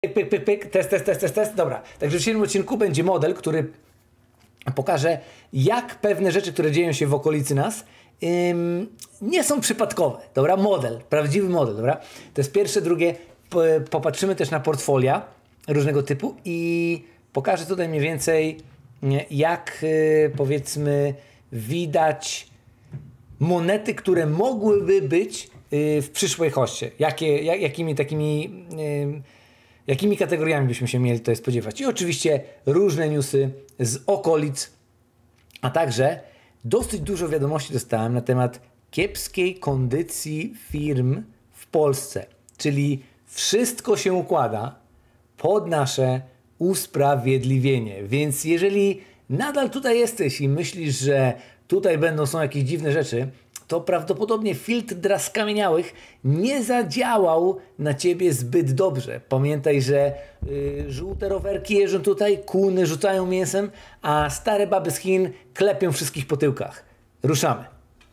pyk, pyk, pyk, test. Dobra, także w dzisiejszym odcinku będzie model, który pokaże, jak pewne rzeczy, które dzieją się w okolicy nas, nie są przypadkowe. Dobra, model, prawdziwy model, dobra. To jest pierwsze, drugie. Popatrzymy też na portfolia różnego typu i pokażę tutaj mniej więcej, jak powiedzmy widać monety, które mogłyby być w przyszłej hoście. Jakimi kategoriami byśmy się mieli tutaj spodziewać. I oczywiście różne newsy z okolic, a także dosyć dużo wiadomości dostałem na temat kiepskiej kondycji firm w Polsce. Czyli wszystko się układa pod nasze usprawiedliwienie. Więc jeżeli nadal tutaj jesteś i myślisz, że tutaj są jakieś dziwne rzeczy, to prawdopodobnie filtr dras skamieniałych nie zadziałał na ciebie zbyt dobrze. Pamiętaj, że żółte rowerki jeżdżą tutaj, kuny rzucają mięsem, a stare baby z Chin klepią wszystkich po tyłkach. Ruszamy.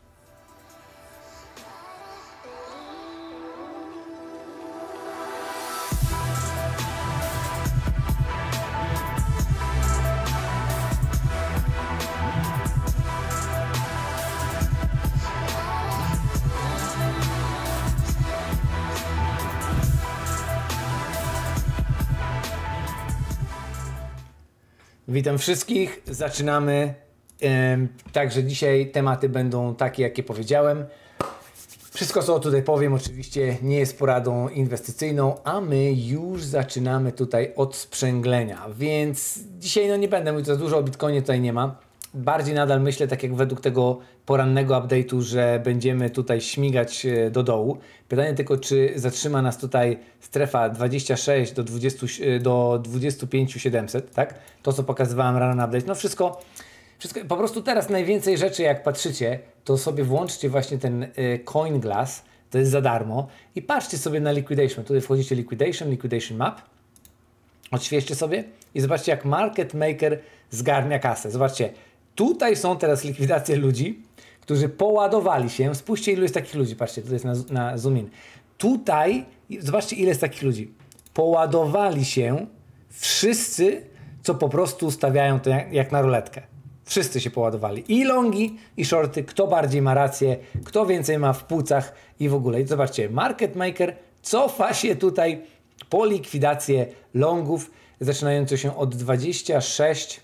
Witam wszystkich, zaczynamy. Także dzisiaj tematy będą takie, jakie powiedziałem. Wszystko, co tutaj powiem, oczywiście nie jest poradą inwestycyjną, a my już zaczynamy tutaj od sprzęglenia. Więc dzisiaj nie będę mówił za dużo o Bitcoinie, tutaj nie ma. Bardziej nadal myślę, tak jak według tego porannego update'u, że będziemy tutaj śmigać do dołu. Pytanie tylko, czy zatrzyma nas tutaj strefa 26 do 25 700, tak? To, co pokazywałem rano na update. No wszystko, po prostu teraz najwięcej rzeczy, jak patrzycie, to sobie włączcie właśnie ten CoinGlass, to jest za darmo i patrzcie sobie na Liquidation. Tutaj wchodzicie Liquidation Map, odświeżcie sobie i zobaczcie, jak Market Maker zgarnia kasę. Zobaczcie, tutaj są teraz likwidacje ludzi, którzy poładowali się. Spójrzcie, ilu jest takich ludzi. Patrzcie, tutaj jest na zoom in. Tutaj, zobaczcie, ile jest takich ludzi. Poładowali się wszyscy, co po prostu stawiają to jak na ruletkę. Wszyscy się poładowali. I longi, i shorty. Kto bardziej ma rację, kto więcej ma w płucach i w ogóle. I zobaczcie, Market Maker cofa się tutaj po likwidację longów, zaczynające się od 26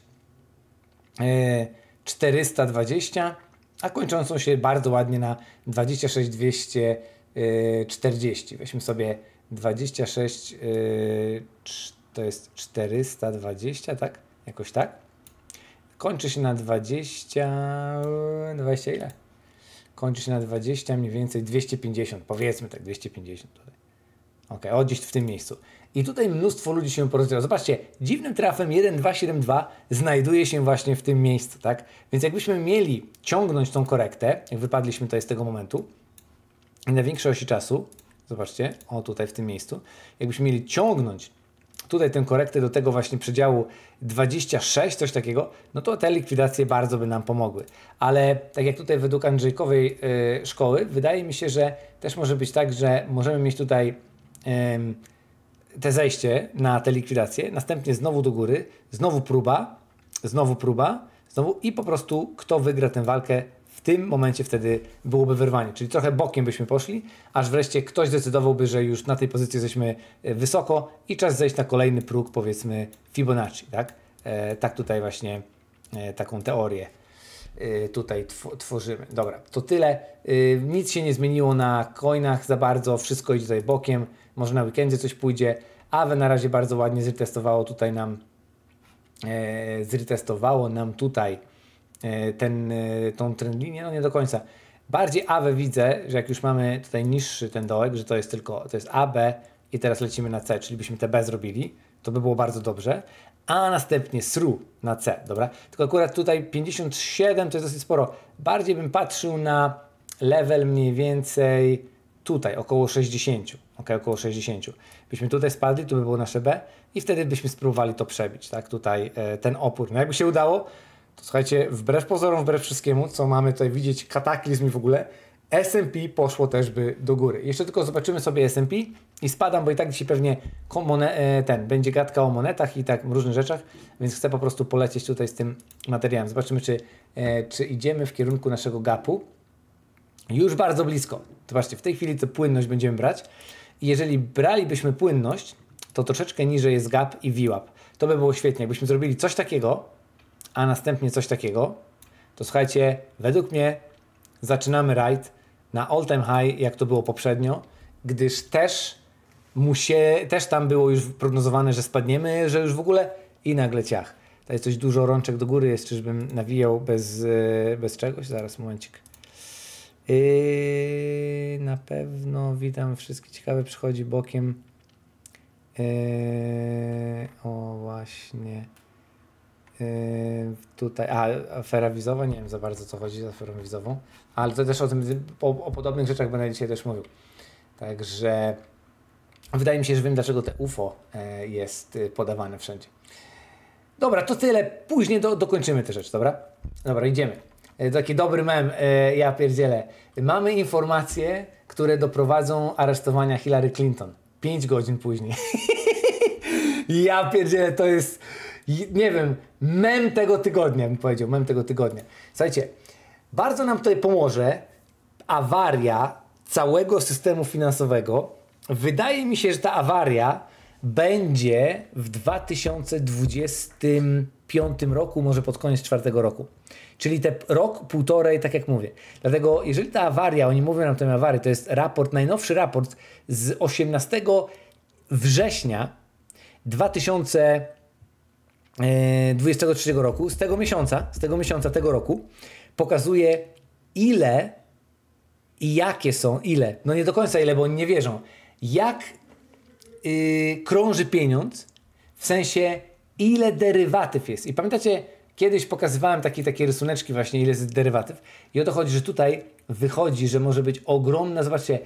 420, a kończącą się bardzo ładnie na 26 240. Weźmy sobie 26, to jest 420, tak? Jakoś tak? Kończy się na 20 ile? Kończy się na 20, mniej więcej 250, powiedzmy tak, 250 tutaj. Ok, o gdzieś w tym miejscu. I tutaj mnóstwo ludzi się porozdzielało. Zobaczcie, dziwnym trafem 1272 znajduje się właśnie w tym miejscu, tak? Więc jakbyśmy mieli ciągnąć tą korektę, jak wypadliśmy tutaj z tego momentu, na większej osi czasu, zobaczcie, o tutaj w tym miejscu, jakbyśmy mieli ciągnąć tutaj tę korektę do tego właśnie przedziału 26, coś takiego, no to te likwidacje bardzo by nam pomogły. Ale tak jak tutaj według Andrzejkowej szkoły, wydaje mi się, że też może być tak, że możemy mieć tutaj te zejście na te likwidacje, następnie znowu do góry, znowu próba i po prostu kto wygra tę walkę, w tym momencie wtedy byłoby wyrwanie. Czyli trochę bokiem byśmy poszli, aż wreszcie ktoś zdecydowałby, że już na tej pozycji jesteśmy wysoko i czas zejść na kolejny próg, powiedzmy Fibonacci, tak? Tak tutaj właśnie taką teorię tutaj tworzymy. Dobra, to tyle. Nic się nie zmieniło na coinach za bardzo, wszystko idzie tutaj bokiem, może na weekendzie coś pójdzie. Aave na razie bardzo ładnie zretestowało nam tutaj tą trend linię, no nie do końca. Bardziej Aave widzę, że jak już mamy tutaj niższy ten dołek, że to jest A, B i teraz lecimy na C, czyli byśmy te B zrobili, to by było bardzo dobrze. A następnie SRU na C, dobra? Tylko akurat tutaj 57 to jest dosyć sporo. Bardziej bym patrzył na level mniej więcej tutaj, około 60. Ok, około 60. Byśmy tutaj spadli, tu by było nasze B i wtedy byśmy spróbowali to przebić, tak? Tutaj ten opór. No jakby się udało, to słuchajcie, wbrew pozorom, wbrew wszystkiemu, co mamy tutaj widzieć, kataklizm i w ogóle, S&P poszło też by do góry. Jeszcze tylko zobaczymy sobie S&P i spadam, bo i tak dzisiaj pewnie będzie gadka o monetach i tak różnych rzeczach, więc chcę po prostu polecieć tutaj z tym materiałem. Zobaczymy, czy idziemy w kierunku naszego gapu. Już bardzo blisko. Zobaczcie, w tej chwili to płynność będziemy brać. I jeżeli bralibyśmy płynność, to troszeczkę niżej jest gap i VWAP. To by było świetnie. Jakbyśmy zrobili coś takiego, a następnie coś takiego, to słuchajcie, według mnie zaczynamy rajd na all time high, jak to było poprzednio, gdyż też tam było już prognozowane, że spadniemy, że już w ogóle i nagle ciach. To jest coś dużo rączek do góry jest, czyżbym nawijał bez czegoś? Zaraz, momencik. Na pewno witam wszystkich. Ciekawe przychodzi bokiem. O właśnie. Tutaj, afera wizowa, nie wiem za bardzo co chodzi z aferą wizową, ale to też o podobnych rzeczach będę dzisiaj też mówił. Także wydaje mi się, że wiem dlaczego te UFO jest podawane wszędzie. Dobra, to tyle. Później dokończymy te rzeczy, dobra? Dobra, idziemy. Taki dobry mem, ja pierdzielę. Mamy informacje, które doprowadzą aresztowania Hillary Clinton. 5 godzin później. Ja pierdzielę, to jest, nie wiem, mem tego tygodnia, bym powiedział, mem tego tygodnia. Słuchajcie, bardzo nam tutaj pomoże awaria całego systemu finansowego. Wydaje mi się, że ta awaria będzie w 2025 roku, może pod koniec 4 roku. Czyli te rok, półtorej, tak jak mówię. Dlatego jeżeli ta awaria, oni mówią nam o tej awarii, to jest najnowszy raport z 18 września 2023 roku, z tego miesiąca tego roku, pokazuje ile i jakie są, no nie do końca ile, bo oni nie wierzą, jak krąży pieniądz, w sensie ile derywatyw jest. I pamiętacie, kiedyś pokazywałem takie rysuneczki właśnie, ile jest derywatyw. I o to chodzi, że tutaj wychodzi, że może być ogromna, zobaczcie,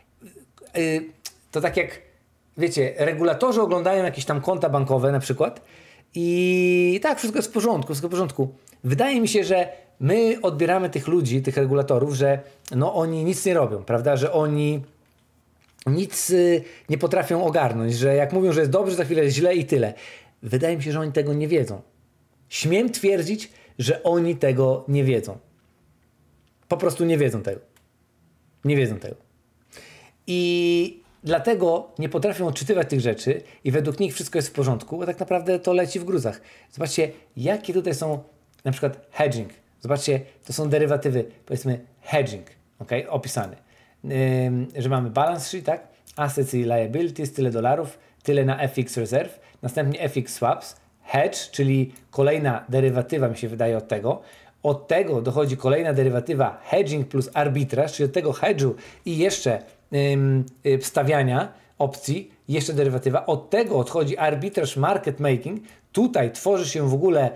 to tak jak, wiecie, regulatorzy oglądają jakieś tam konta bankowe na przykład i tak, wszystko jest w porządku, wszystko w porządku. Wydaje mi się, że my odbieramy tych ludzi, tych regulatorów, że no oni nic nie robią, prawda, że oni nic nie potrafią ogarnąć, że jak mówią, że jest dobrze, za chwilę jest źle i tyle. Wydaje mi się, że oni tego nie wiedzą. Śmiem twierdzić, że oni tego nie wiedzą. Po prostu nie wiedzą tego. Nie wiedzą tego. I dlatego nie potrafią odczytywać tych rzeczy i według nich wszystko jest w porządku, bo tak naprawdę to leci w gruzach. Zobaczcie, jakie tutaj są na przykład hedging. Zobaczcie, to są derywatywy, powiedzmy hedging, okay? Opisany. Że mamy balance sheet, tak? Assets i liabilities, tyle dolarów, tyle na FX reserve, następnie FX swaps, hedge, czyli kolejna derywatywa mi się wydaje od tego. Od tego dochodzi kolejna derywatywa hedging plus arbitrage, czyli od tego hedge'u i jeszcze wstawiania opcji, jeszcze derywatywa. Od tego odchodzi arbitrage market making. Tutaj tworzy się w ogóle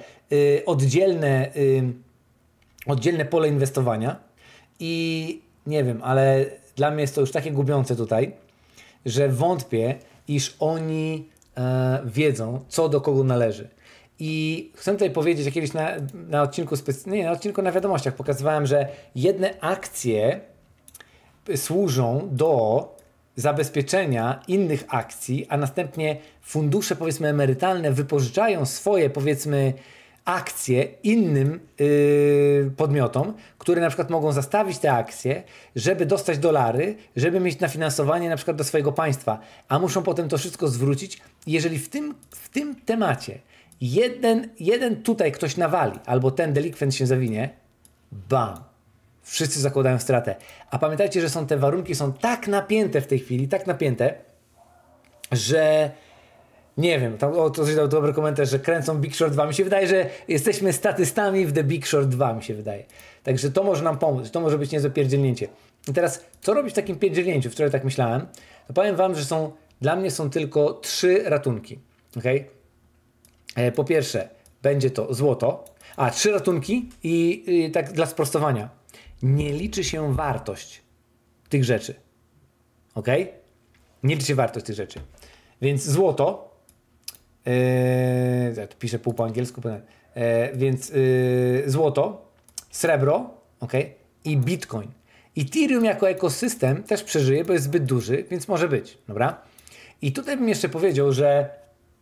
oddzielne pole inwestowania i nie wiem, ale dla mnie jest to już takie gubiące tutaj, że wątpię, iż oni wiedzą, co do kogo należy. I chcę tutaj powiedzieć, że kiedyś na odcinku na wiadomościach pokazywałem, że jedne akcje służą do zabezpieczenia innych akcji, a następnie fundusze, powiedzmy, emerytalne wypożyczają swoje, powiedzmy, akcje innym podmiotom, które na przykład mogą zastawić te akcje, żeby dostać dolary, żeby mieć na finansowanie na przykład do swojego państwa, a muszą potem to wszystko zwrócić. Jeżeli w tym temacie jeden tutaj ktoś nawali, albo ten delikwent się zawinie, bam, wszyscy zakładają stratę. A pamiętajcie, że te warunki są tak napięte w tej chwili, tak napięte, że nie wiem, ktoś dał dobry komentarz, że kręcą Big Short 2. Mi się wydaje, że jesteśmy statystami w The Big Short 2, mi się wydaje. Także to może nam pomóc, to może być niezłe pierdzielnięcie. I teraz, co robić w takim pierdzielnięciu? Wczoraj tak myślałem. To powiem wam, że dla mnie są tylko 3 ratunki. Okay? Po pierwsze, będzie to złoto. 3 ratunki i tak dla sprostowania. Nie liczy się wartość tych rzeczy. Ok? Nie liczy się wartość tych rzeczy. Więc złoto, ja tu piszę pół po angielsku, więc złoto, srebro, ok? I bitcoin. Ethereum jako ekosystem też przeżyje, bo jest zbyt duży, więc może być, dobra? I tutaj bym jeszcze powiedział, że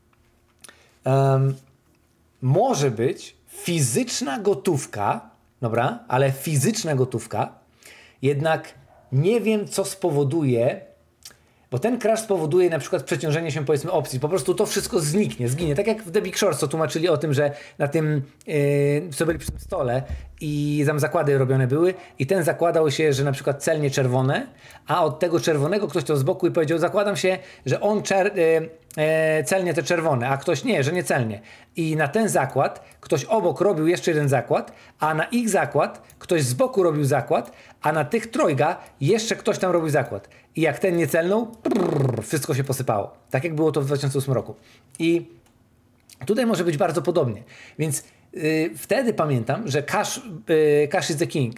może być fizyczna gotówka, dobra? Ale fizyczna gotówka, jednak nie wiem, co spowoduje, bo ten crash spowoduje na przykład przeciążenie się, powiedzmy, opcji. Po prostu to wszystko zginie. Tak jak w The Big Short, co tłumaczyli o tym, że na tym, co byli przy tym stole i tam zakłady robione były i ten zakładał się, że na przykład celnie czerwone, a od tego czerwonego ktoś to z boku i powiedział, zakładam się, że on celnie te czerwone, a ktoś nie, że nie celnie. I na ten zakład ktoś obok robił jeszcze jeden zakład, a na ich zakład ktoś z boku robił zakład, a na tych trojga jeszcze ktoś tam robił zakład. I jak ten nie celnął, wszystko się posypało. Tak jak było to w 2008 roku. I tutaj może być bardzo podobnie. Więc wtedy pamiętam, że cash is the king.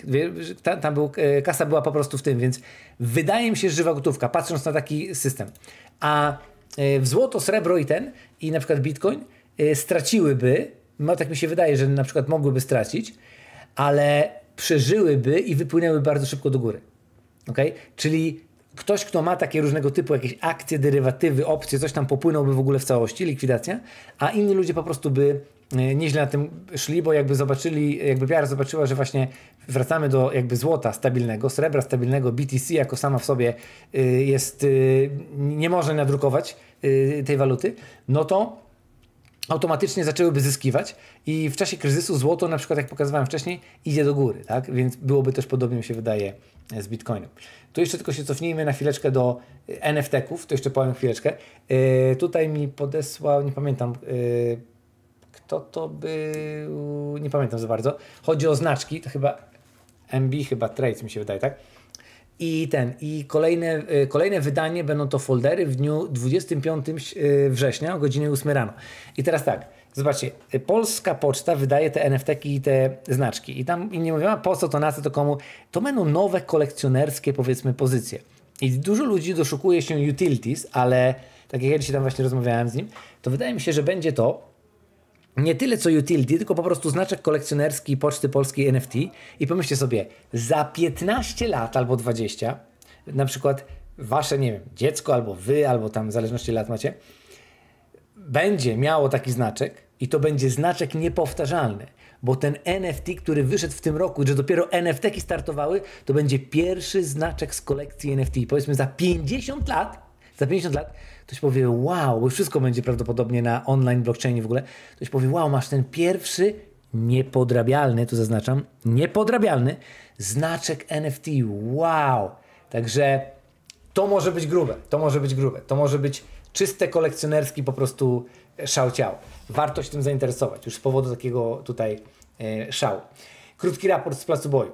Kasa była po prostu w tym, więc wydaje mi się, że żywa gotówka, patrząc na taki system. A w złoto, srebro i na przykład bitcoin straciłyby, no tak mi się wydaje, że na przykład mogłyby stracić, ale przeżyłyby i wypłynęły bardzo szybko do góry. Okay? Czyli ktoś, kto ma takie różnego typu jakieś akcje, derywatywy, opcje, coś tam popłynąłby w ogóle w całości, likwidacja, a inni ludzie po prostu by nieźle na tym szli, bo jakby zobaczyli, jakby wiara zobaczyła, że właśnie wracamy do jakby złota stabilnego, srebra stabilnego, BTC jako sama w sobie jest, nie może nadrukować tej waluty, no to automatycznie zaczęłyby zyskiwać i w czasie kryzysu złoto, na przykład jak pokazywałem wcześniej, idzie do góry, tak? Więc byłoby też podobnie, mi się wydaje, z Bitcoinem. Tu jeszcze tylko się cofnijmy na chwileczkę do NFT-ków, to jeszcze powiem chwileczkę. Tutaj mi podesłał, nie pamiętam, kto to był, nie pamiętam za bardzo. Chodzi o znaczki, to chyba MB, chyba Trades mi się wydaje, tak? I kolejne wydanie będą to foldery w dniu 25 września o godzinie 8 rano. I teraz tak, zobaczcie, Polska Poczta wydaje te NFT-ki i te znaczki. I tam nie mówimy, po co to, na co to, komu. To będą nowe kolekcjonerskie, powiedzmy, pozycje. I dużo ludzi doszukuje się utilities, ale tak jak ja dzisiaj tam właśnie rozmawiałem z nim, to wydaje mi się, że będzie to nie tyle co utility, tylko po prostu znaczek kolekcjonerski Poczty Polskiej NFT i pomyślcie sobie, za 15 lat albo 20, na przykład wasze, nie wiem, dziecko albo wy, albo tam w zależności lat macie, będzie miało taki znaczek i to będzie znaczek niepowtarzalny, bo ten NFT, który wyszedł w tym roku, że dopiero NFT-ki startowały, to będzie pierwszy znaczek z kolekcji NFT. Powiedzmy za 50 lat, ktoś powie, wow, bo wszystko będzie prawdopodobnie na online blockchainie w ogóle. Ktoś powie, wow, masz ten pierwszy niepodrabialny, tu zaznaczam, niepodrabialny znaczek NFT. Wow! Także to może być grube, to może być czyste kolekcjonerski po prostu szał-ciał. Warto się tym zainteresować, już z powodu takiego tutaj szału. Krótki raport z placu boju.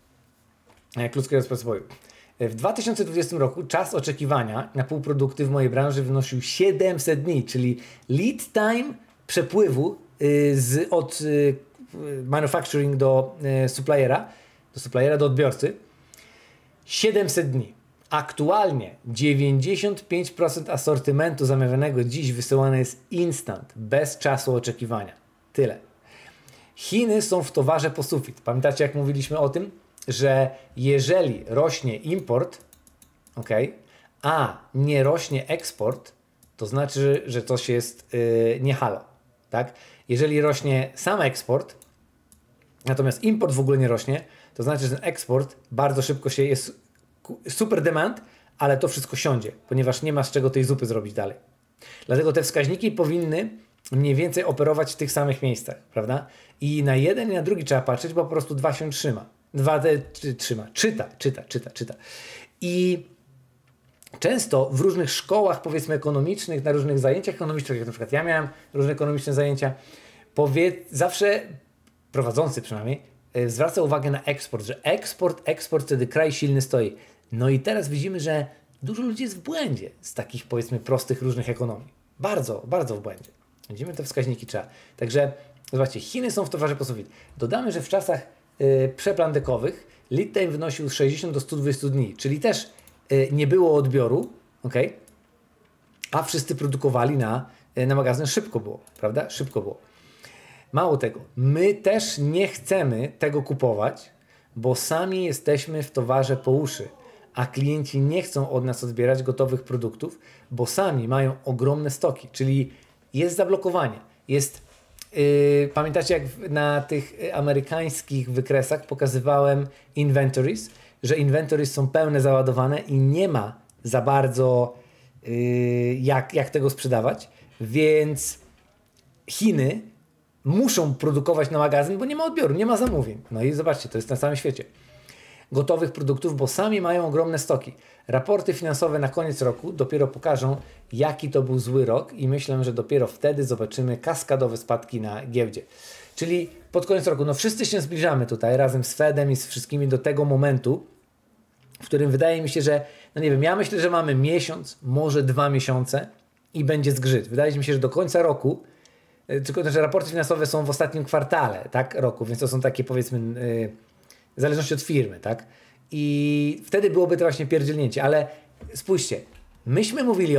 W 2020 roku czas oczekiwania na półprodukty w mojej branży wynosił 700 dni, czyli lead time przepływu od manufacturing do suppliera, do odbiorcy 700 dni. Aktualnie 95% asortymentu zamawianego dziś wysyłane jest instant, bez czasu oczekiwania. Tyle. Chiny są w towarze po sufit. Pamiętacie, jak mówiliśmy o tym? Że jeżeli rośnie import, a nie rośnie eksport, to znaczy, że coś jest nie halo. Tak? Jeżeli rośnie sam eksport, natomiast import w ogóle nie rośnie, to znaczy, że ten eksport bardzo szybko jest super demand, ale to wszystko siądzie, ponieważ nie ma z czego tej zupy zrobić dalej. Dlatego te wskaźniki powinny mniej więcej operować w tych samych miejscach, prawda? I na jeden i na drugi trzeba patrzeć, bo po prostu dwa się trzyma. Czyta. I często w różnych szkołach, powiedzmy, ekonomicznych, na różnych zajęciach ekonomicznych, jak na przykład ja miałem różne ekonomiczne zajęcia, zawsze prowadzący przynajmniej zwraca uwagę na eksport, że eksport, wtedy kraj silny stoi. No i teraz widzimy, że dużo ludzi jest w błędzie z takich, powiedzmy, prostych różnych ekonomii. Bardzo, bardzo w błędzie. Widzimy te wskaźniki trzeba. Także zobaczcie, Chiny są w towarze po sufit. Dodamy, że w czasach przeplandekowych lead time wynosił 60 do 120 dni, czyli też nie było odbioru, a wszyscy produkowali na magazyn. Szybko było, prawda? Szybko było. Mało tego, my też nie chcemy tego kupować, bo sami jesteśmy w towarze po uszy, a klienci nie chcą od nas odbierać gotowych produktów, bo sami mają ogromne stoki, czyli jest zablokowanie. Jest, pamiętacie jak na tych amerykańskich wykresach pokazywałem inventories, że inventories są pełne, załadowane i nie ma za bardzo jak tego sprzedawać, więc Chiny muszą produkować na magazyn, bo nie ma odbioru, nie ma zamówień. No i zobaczcie, to jest na całym świecie. Gotowych produktów, bo sami mają ogromne stoki. Raporty finansowe na koniec roku dopiero pokażą, jaki to był zły rok i myślę, że dopiero wtedy zobaczymy kaskadowe spadki na giełdzie. Czyli pod koniec roku, no wszyscy się zbliżamy tutaj razem z Fedem i z wszystkimi do tego momentu, w którym wydaje mi się, że, no nie wiem, ja myślę, że mamy miesiąc, może 2 miesiące i będzie zgrzyt. Wydaje mi się, że do końca roku, tylko że raporty finansowe są w ostatnim kwartale, tak, roku, więc to są takie, powiedzmy, w zależności od firmy, tak, i wtedy byłoby to właśnie pierdzielnięcie, ale spójrzcie, myśmy mówili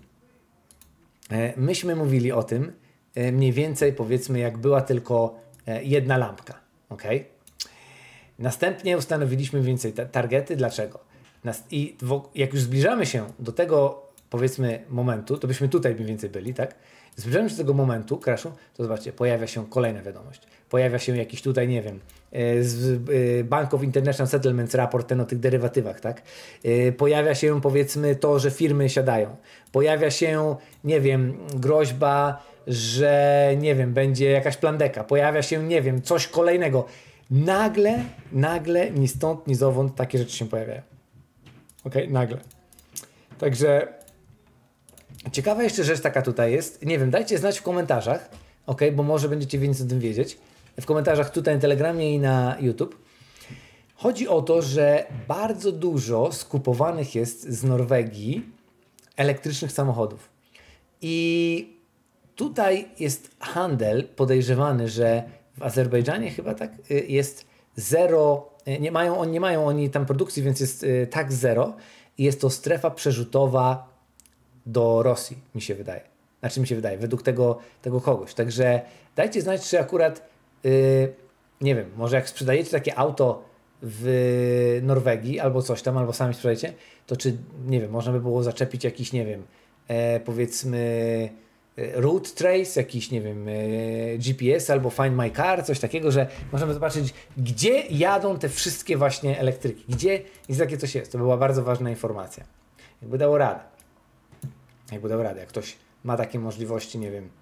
o tym mniej więcej, powiedzmy, jak była tylko jedna lampka, ok? Następnie ustanowiliśmy mniej więcej targety. Dlaczego? I jak już zbliżamy się do tego, powiedzmy, momentu, to byśmy tutaj mniej więcej byli, tak? Zbliżamy się do tego momentu crashu, to zobaczcie, pojawia się kolejna wiadomość. Pojawia się jakiś tutaj, nie wiem, z Bank of International Settlements raport ten o tych derywatywach, tak? Pojawia się, powiedzmy, to, że firmy siadają. Pojawia się, nie wiem, groźba, że, nie wiem, będzie jakaś plandeka. Pojawia się, nie wiem, coś kolejnego. Nagle, ni stąd, ni zowąd takie rzeczy się pojawiają. Okej, nagle. Także ciekawa jeszcze rzecz taka tutaj jest. Nie wiem, dajcie znać w komentarzach, bo może będziecie więcej o tym wiedzieć. W komentarzach tutaj na Telegramie i na YouTube. Chodzi o to, że bardzo dużo skupowanych jest z Norwegii elektrycznych samochodów. I tutaj jest handel podejrzewany, że w Azerbejdżanie chyba tak jest zero, nie mają oni tam produkcji, więc jest tak zero i jest to strefa przerzutowa do Rosji, mi się wydaje, według tego kogoś. Także dajcie znać, czy akurat, nie wiem, może jak sprzedajecie takie auto w Norwegii albo coś tam, albo sami sprzedajecie, to czy, nie wiem, można by było zaczepić jakiś, nie wiem, powiedzmy route trace, jakiś, nie wiem, GPS albo Find My Car, coś takiego, że możemy zobaczyć, gdzie jadą te wszystkie właśnie elektryki, gdzie i takie coś jest. To była bardzo ważna informacja. Jakby dało radę, jak ktoś ma takie możliwości, nie wiem,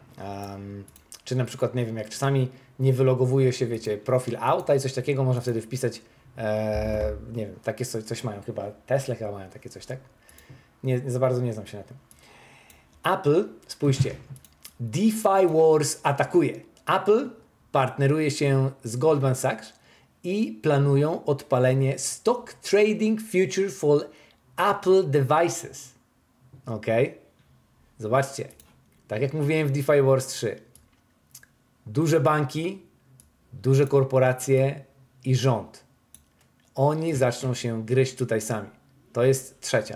czy na przykład, nie wiem, jak czasami nie wylogowuje się, wiecie, profil auta i coś takiego, można wtedy wpisać, nie wiem, takie coś mają, chyba Tesla chyba mają takie coś, tak? Nie za bardzo nie znam się na tym. Apple, spójrzcie, DeFi Wars atakuje. Apple partneruje się z Goldman Sachs i planują odpalenie Stock Trading Future for Apple Devices. Ok? Zobaczcie, tak jak mówiłem w DeFi Wars 3, duże banki, duże korporacje i rząd. Oni zaczną się gryźć tutaj sami. To jest trzecia.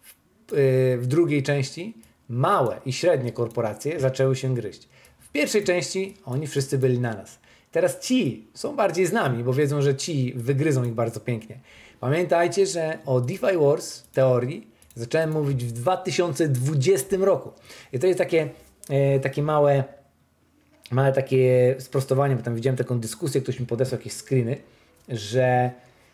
W drugiej części małe i średnie korporacje zaczęły się gryźć. W pierwszej części oni wszyscy byli na nas. Teraz ci są bardziej z nami, bo wiedzą, że ci wygryzą ich bardzo pięknie. Pamiętajcie, że o DeFi Wars teorii zacząłem mówić w 2020 roku. I to jest takie małe takie sprostowanie, bo tam widziałem taką dyskusję, ktoś mi podesłał jakieś screeny, że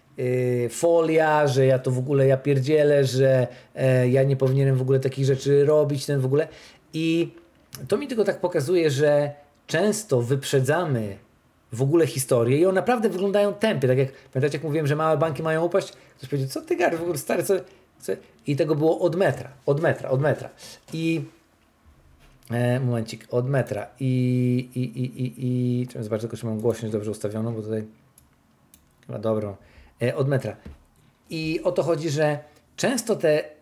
folia, że ja to w ogóle ja pierdzielę, że ja nie powinienem w ogóle takich rzeczy robić, ten w ogóle. I to mi tylko tak pokazuje, że często wyprzedzamy w ogóle historię i one naprawdę wyglądają tępie. Tak jak pamiętacie, jak mówiłem, że małe banki mają upaść, ktoś powiedział, co ty gadasz w ogóle, stary, co? I tego było od metra. I momencik, od metra. Trzeba zobaczyć tylko, czy mam głośność dobrze ustawioną, bo tutaj chyba dobrą. Od metra. I o to chodzi, że często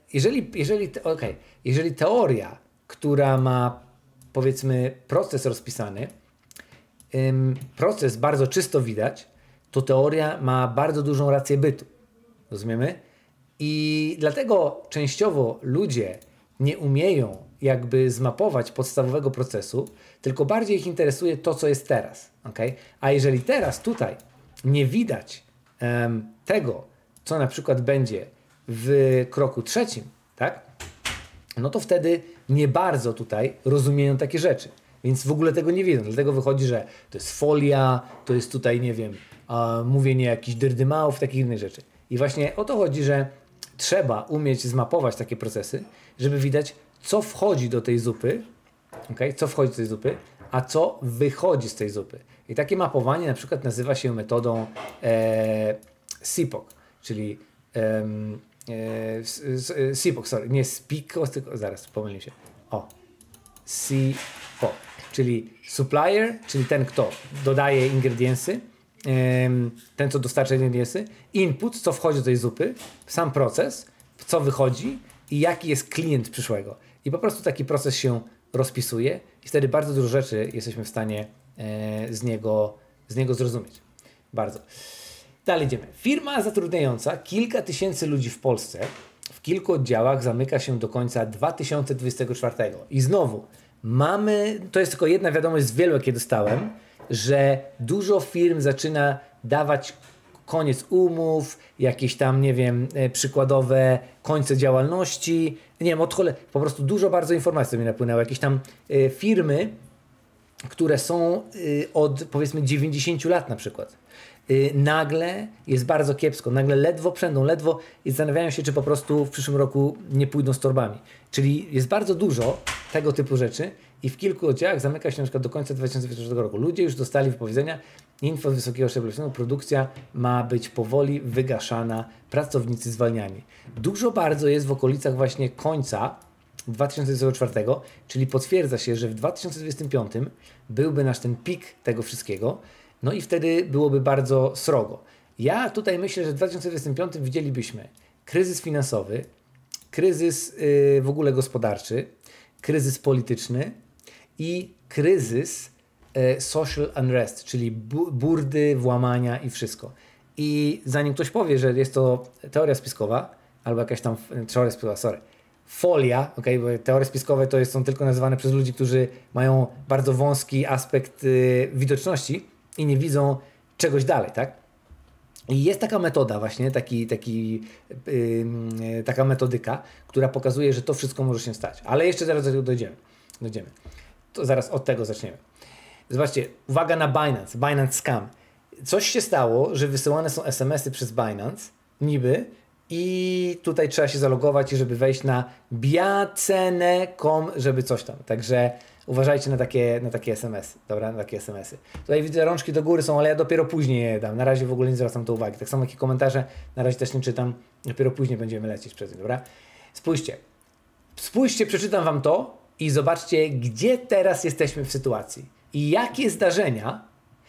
jeżeli teoria, która ma, powiedzmy, proces rozpisany, proces bardzo czysto widać, to teoria ma bardzo dużą rację bytu. Rozumiemy? I dlatego częściowo ludzie nie umieją jakby zmapować podstawowego procesu, tylko bardziej ich interesuje to, co jest teraz. Okay? A jeżeli teraz tutaj nie widać tego, co na przykład będzie w kroku trzecim, tak? No to wtedy nie bardzo tutaj rozumieją takie rzeczy. Więc w ogóle tego nie wiedzą. Dlatego wychodzi, że to jest folia, to jest tutaj, nie wiem, mówienie jakichś dyrdymałów, takich innych rzeczy. I właśnie o to chodzi, że trzeba umieć zmapować takie procesy, żeby widać, co wchodzi do tej zupy, okay? Co wchodzi do tej zupy, a co wychodzi z tej zupy. I takie mapowanie na przykład nazywa się metodą SIPOC, czyli SIPOC, sorry, nie SPICO, tylko zaraz, pomyliłem się. SIPOC, czyli supplier, czyli ten, kto dodaje ingrediensy, ten, co dostarcza ingrediensy, input, co wchodzi do tej zupy, sam proces, co wychodzi i jaki jest klient przyszłego. I po prostu taki proces się rozpisuje i wtedy bardzo dużo rzeczy jesteśmy w stanie z niego zrozumieć. Bardzo. Dalej idziemy. Firma zatrudniająca kilka tysięcy ludzi w Polsce w kilku oddziałach zamyka się do końca 2024. I znowu mamy, to jest tylko jedna wiadomość z wielu, jakie dostałem, że dużo firm zaczyna dawać koniec umów, jakieś tam, nie wiem, przykładowe końce działalności. Nie wiem, po prostu dużo bardzo informacji mi napłynęło. Jakieś tam firmy, które są od powiedzmy 90 lat na przykład. Nagle jest bardzo kiepsko, nagle ledwo przędą, ledwo i zastanawiają się, czy po prostu w przyszłym roku nie pójdą z torbami. Czyli jest bardzo dużo tego typu rzeczy i w kilku oddziałach zamyka się na przykład do końca 2024 roku. Ludzie już dostali wypowiedzenia, info z wysokiego szczebla, produkcja ma być powoli wygaszana, pracownicy zwalniani. Dużo bardzo jest w okolicach właśnie końca 2024, czyli potwierdza się, że w 2025 byłby nasz ten pik tego wszystkiego, no i wtedy byłoby bardzo srogo. Ja tutaj myślę, że w 2025 widzielibyśmy kryzys finansowy, kryzys w ogóle gospodarczy, kryzys polityczny i kryzys social unrest, czyli burdy, włamania i wszystko. I zanim ktoś powie, że jest to teoria spiskowa, albo jakaś tam teoria spiskowa, folia, okay, bo teorie spiskowe to są tylko nazywane przez ludzi, którzy mają bardzo wąski aspekt widoczności i nie widzą czegoś dalej, tak? I jest taka metoda właśnie, taka metodyka, która pokazuje, że to wszystko może się stać. Ale jeszcze zaraz do tego dojdziemy. To zaraz od tego zaczniemy. Zobaczcie, uwaga na Binance, Binance Scam. Coś się stało, że wysyłane są SMS-y przez Binance, niby, i tutaj trzeba się zalogować i żeby wejść na biacene.com, żeby coś tam. Także uważajcie na takie SMS, dobra, na takie SMS-y. Tutaj widzę, rączki do góry są, ale ja dopiero później je dam. Na razie w ogóle nie zwracam to uwagi. Tak samo jakie komentarze, na razie też nie czytam. Dopiero później będziemy lecieć przez nie, dobra? Spójrzcie, przeczytam wam to i zobaczcie, gdzie teraz jesteśmy w sytuacji. I jakie zdarzenia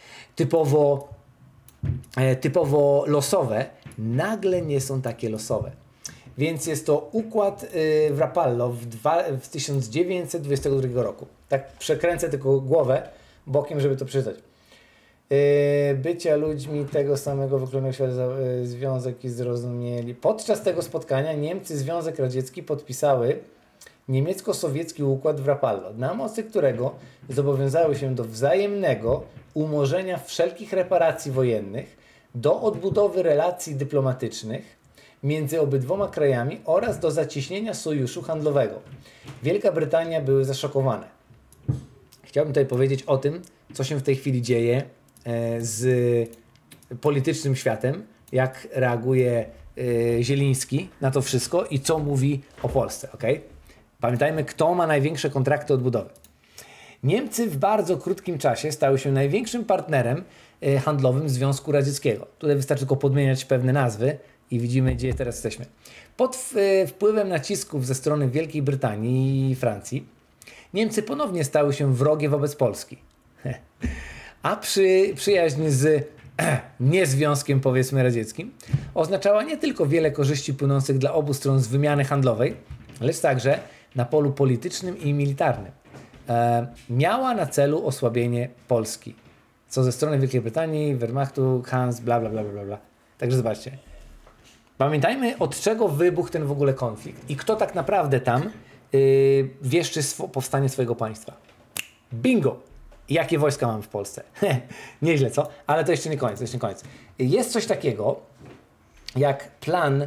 typowo losowe nagle nie są takie losowe. Więc jest to układ w Rapallo w 1922 roku. Tak przekręcę tylko głowę bokiem, żeby to przeczytać. Bycia ludźmi tego samego wykluczonego świata związek i zrozumieli. Podczas tego spotkania Niemcy i Związek Radziecki podpisały niemiecko-sowiecki układ w Rapallo, na mocy którego zobowiązały się do wzajemnego umorzenia wszelkich reparacji wojennych, do odbudowy relacji dyplomatycznych między obydwoma krajami oraz do zacieśnienia sojuszu handlowego. Wielka Brytania były zaszokowane. Chciałbym tutaj powiedzieć o tym, co się w tej chwili dzieje z politycznym światem, jak reaguje Zieliński na to wszystko i co mówi o Polsce. Okay? Pamiętajmy, kto ma największe kontrakty odbudowy. Niemcy w bardzo krótkim czasie stały się największym partnerem handlowym Związku Radzieckiego. Tutaj wystarczy tylko podmieniać pewne nazwy i widzimy, gdzie teraz jesteśmy. Pod wpływem nacisków ze strony Wielkiej Brytanii i Francji Niemcy ponownie stały się wrogie wobec Polski. A przyjaźń z niezwiązkiem, powiedzmy, radzieckim oznaczała nie tylko wiele korzyści płynących dla obu stron z wymiany handlowej, lecz także na polu politycznym i militarnym. Miała na celu osłabienie Polski. Co ze strony Wielkiej Brytanii, Wehrmachtu, Hans, bla bla bla bla bla. Także zobaczcie. Pamiętajmy, od czego wybuchł ten w ogóle konflikt i kto tak naprawdę tam wieszczy powstanie swojego państwa. Bingo! Jakie wojska mamy w Polsce? Nieźle, co? Ale to jeszcze nie koniec, to jeszcze nie koniec. Jest coś takiego, jak plan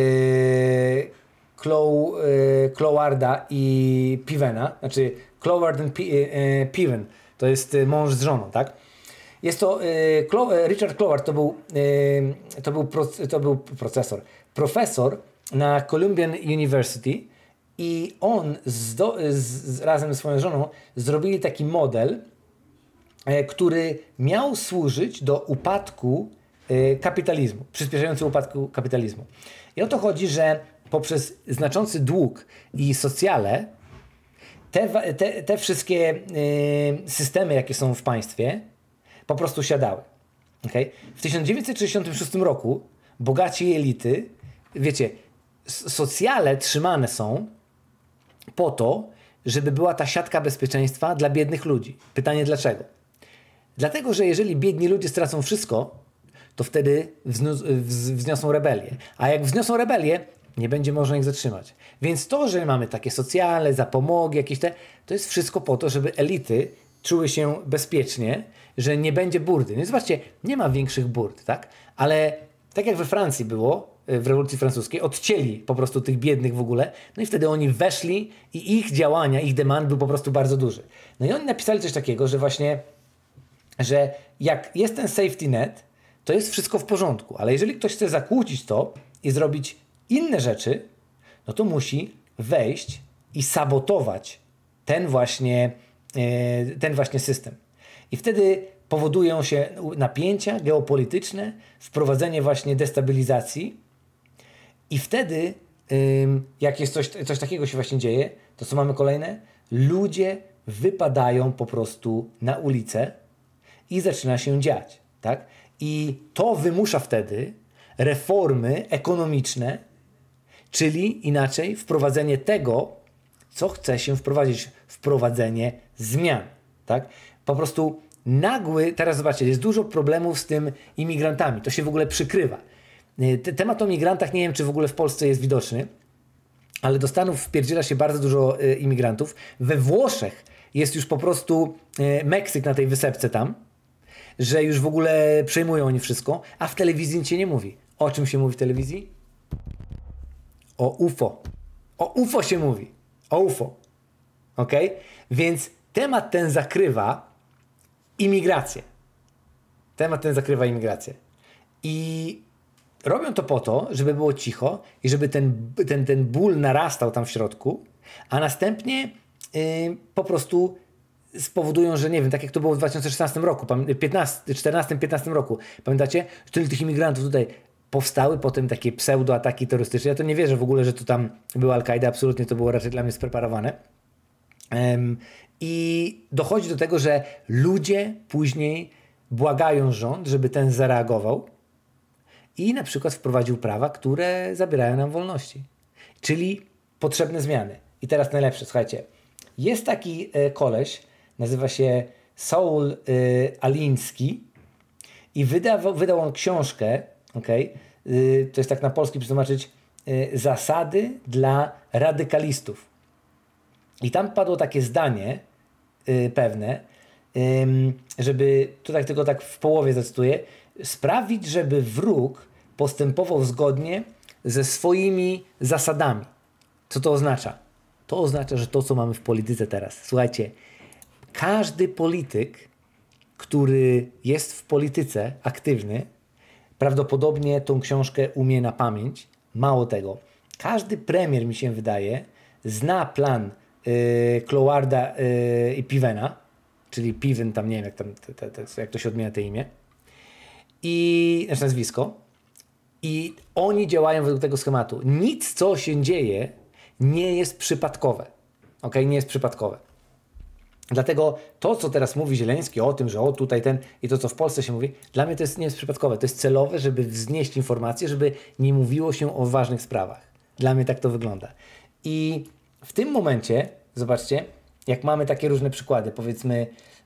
Clowarda i Pivena, znaczy Cloward and Piven, to jest mąż z żoną, tak? Jest to, Richard Cloward to był profesor na Columbian University i on razem ze swoją żoną zrobili taki model, który miał służyć do upadku kapitalizmu, przyspieszający upadku kapitalizmu. I o to chodzi, że poprzez znaczący dług i socjale te wszystkie systemy, jakie są w państwie, po prostu siadały. Okay? W 1966 roku bogaci elity, wiecie, socjale trzymane są po to, żeby była ta siatka bezpieczeństwa dla biednych ludzi. Pytanie dlaczego? Dlatego, że jeżeli biedni ludzie stracą wszystko, to wtedy wzniosą rebelię. A jak wzniosą rebelię, nie będzie można ich zatrzymać. Więc to, że mamy takie socjale, zapomogi, jakieś to jest wszystko po to, żeby elity czuły się bezpiecznie, że nie będzie burdy. No i zobaczcie, nie ma większych burd, tak? Ale tak jak we Francji było, w rewolucji francuskiej, odcięli po prostu tych biednych w ogóle, no i wtedy oni weszli i ich działania, ich demand był po prostu bardzo duży. No i oni napisali coś takiego, że właśnie, że jak jest ten safety net, to jest wszystko w porządku, ale jeżeli ktoś chce zakłócić to i zrobić inne rzeczy, no to musi wejść i sabotować ten właśnie system. I wtedy powodują się napięcia geopolityczne, wprowadzenie właśnie destabilizacji i wtedy, jak jest coś takiego się właśnie dzieje, to co mamy kolejne? Ludzie wypadają po prostu na ulicę i zaczyna się dziać, tak? I to wymusza wtedy reformy ekonomiczne, czyli inaczej wprowadzenie tego, co chce się wprowadzić, wprowadzenie zmian, tak? Po prostu teraz zobaczcie, jest dużo problemów z tym imigrantami, to się w ogóle przykrywa. Temat o migrantach nie wiem, czy w ogóle w Polsce jest widoczny, ale do Stanów wpierdziela się bardzo dużo imigrantów. We Włoszech jest już po prostu Meksyk na tej wysepce tam, że już w ogóle przejmują oni wszystko, a w telewizji nic się nie mówi. O czym się mówi w telewizji? O UFO. O UFO się mówi. O UFO. Ok? Więc temat ten zakrywa imigrację. Temat ten zakrywa imigrację. I robią to po to, żeby było cicho i żeby ten ból narastał tam w środku, a następnie po prostu spowodują, że nie wiem, tak jak to było w 2016 roku, 14-15 roku, pamiętacie? Tyle tych imigrantów tutaj powstały, potem takie pseudoataki terrorystyczne. Ja to nie wierzę w ogóle, że to tam była Al-Kaida, absolutnie to było raczej dla mnie spreparowane. I dochodzi do tego, że ludzie później błagają rząd, żeby ten zareagował i na przykład wprowadził prawa, które zabierają nam wolności. Czyli potrzebne zmiany. I teraz najlepsze, słuchajcie. Jest taki koleś, nazywa się Saul Aliński i wydał on książkę, okay? To jest tak na polski przetłumaczyć, Zasady dla radykalistów. I tam padło takie zdanie pewne, żeby, tutaj tylko tak w połowie zacytuję, sprawić, żeby wróg postępował zgodnie ze swoimi zasadami. Co to oznacza? To oznacza, że to, co mamy w polityce teraz. Słuchajcie, każdy polityk, który jest w polityce aktywny, prawdopodobnie tą książkę umie na pamięć. Mało tego, każdy premier, mi się wydaje, zna plan Clowarda i Pivena, czyli Piven, tam nie wiem, jak to się odmienia to imię, znaczy nazwisko, i oni działają według tego schematu. Nic, co się dzieje, nie jest przypadkowe. Okay? Nie jest przypadkowe. Dlatego to, co teraz mówi Zieleński o tym, że o tutaj ten i to, co w Polsce się mówi, dla mnie to nie jest przypadkowe. To jest celowe, żeby wznieść informacje, żeby nie mówiło się o ważnych sprawach. Dla mnie tak to wygląda. I w tym momencie, zobaczcie, jak mamy takie różne przykłady, powiedzmy,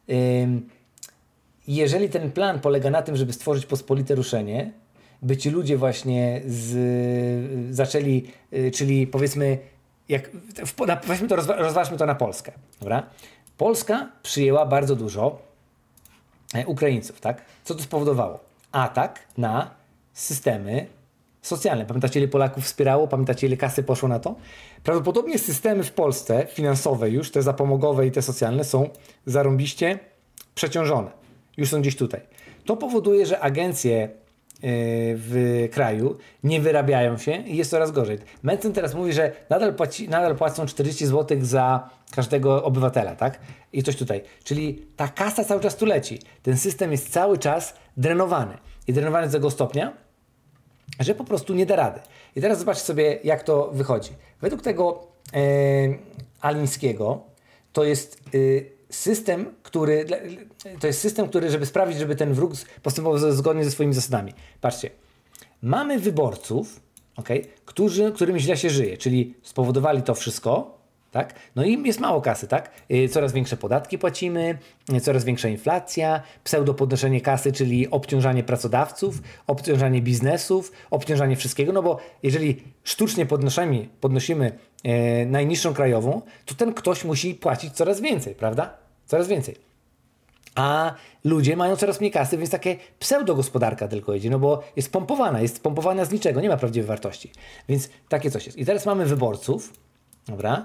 jeżeli ten plan polega na tym, żeby stworzyć pospolite ruszenie, by ci ludzie właśnie zaczęli, czyli powiedzmy, weźmy to, rozważmy to na Polskę, dobra? Polska przyjęła bardzo dużo Ukraińców, tak? Co to spowodowało? Atak na systemy socjalne. Pamiętacie, ile Polaków wspierało? Pamiętacie, ile kasy poszło na to? Prawdopodobnie systemy w Polsce, finansowe już, te zapomogowe i te socjalne, są zarąbiście przeciążone. Już są gdzieś tutaj. To powoduje, że agencje w kraju nie wyrabiają się i jest coraz gorzej. Mencen teraz mówi, że nadal płacą 40 zł za każdego obywatela, tak? I coś tutaj. Czyli ta kasa cały czas tu leci. Ten system jest cały czas drenowany. I drenowany do tego stopnia, że po prostu nie da rady. I teraz zobaczcie sobie, jak to wychodzi. Według tego Alińskiego to jest system, który, żeby sprawić, żeby ten wróg postępował zgodnie ze swoimi zasadami. Patrzcie, mamy wyborców, okay, którym źle się żyje, czyli spowodowali to wszystko, tak? No i jest mało kasy, tak? Coraz większe podatki płacimy, coraz większa inflacja, pseudopodnoszenie kasy, czyli obciążanie pracodawców, obciążanie biznesów, obciążanie wszystkiego, no bo jeżeli sztucznie podnosimy najniższą krajową, to ten ktoś musi płacić coraz więcej, prawda? Coraz więcej. A ludzie mają coraz mniej kasy, więc takie pseudogospodarka tylko idzie, no bo jest pompowana z niczego, nie ma prawdziwej wartości. Więc takie coś jest. I teraz mamy wyborców, dobra,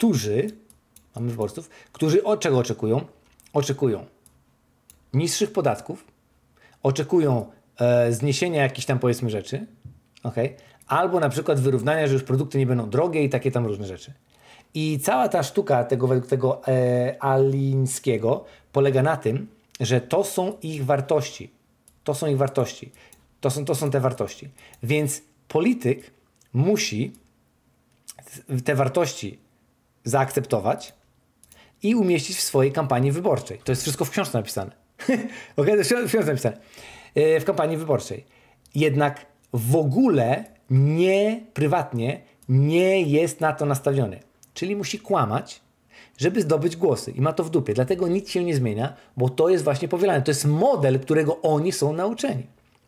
którzy od czego oczekują? Oczekują niższych podatków, oczekują zniesienia jakichś tam, powiedzmy, rzeczy, okay? Albo na przykład wyrównania, że już produkty nie będą drogie i takie tam różne rzeczy. I cała ta sztuka według tego Alińskiego polega na tym, że to są ich wartości. To są ich wartości. To są te wartości. Więc polityk musi te wartości zaakceptować i umieścić w swojej kampanii wyborczej. To jest wszystko w książce napisane. Okay? To jest w książce napisane. W kampanii wyborczej. Jednak w ogóle prywatnie nie jest na to nastawiony. Czyli musi kłamać, żeby zdobyć głosy. I ma to w dupie. Dlatego nic się nie zmienia, bo to jest właśnie powielane. To jest model, którego oni są nauczeni.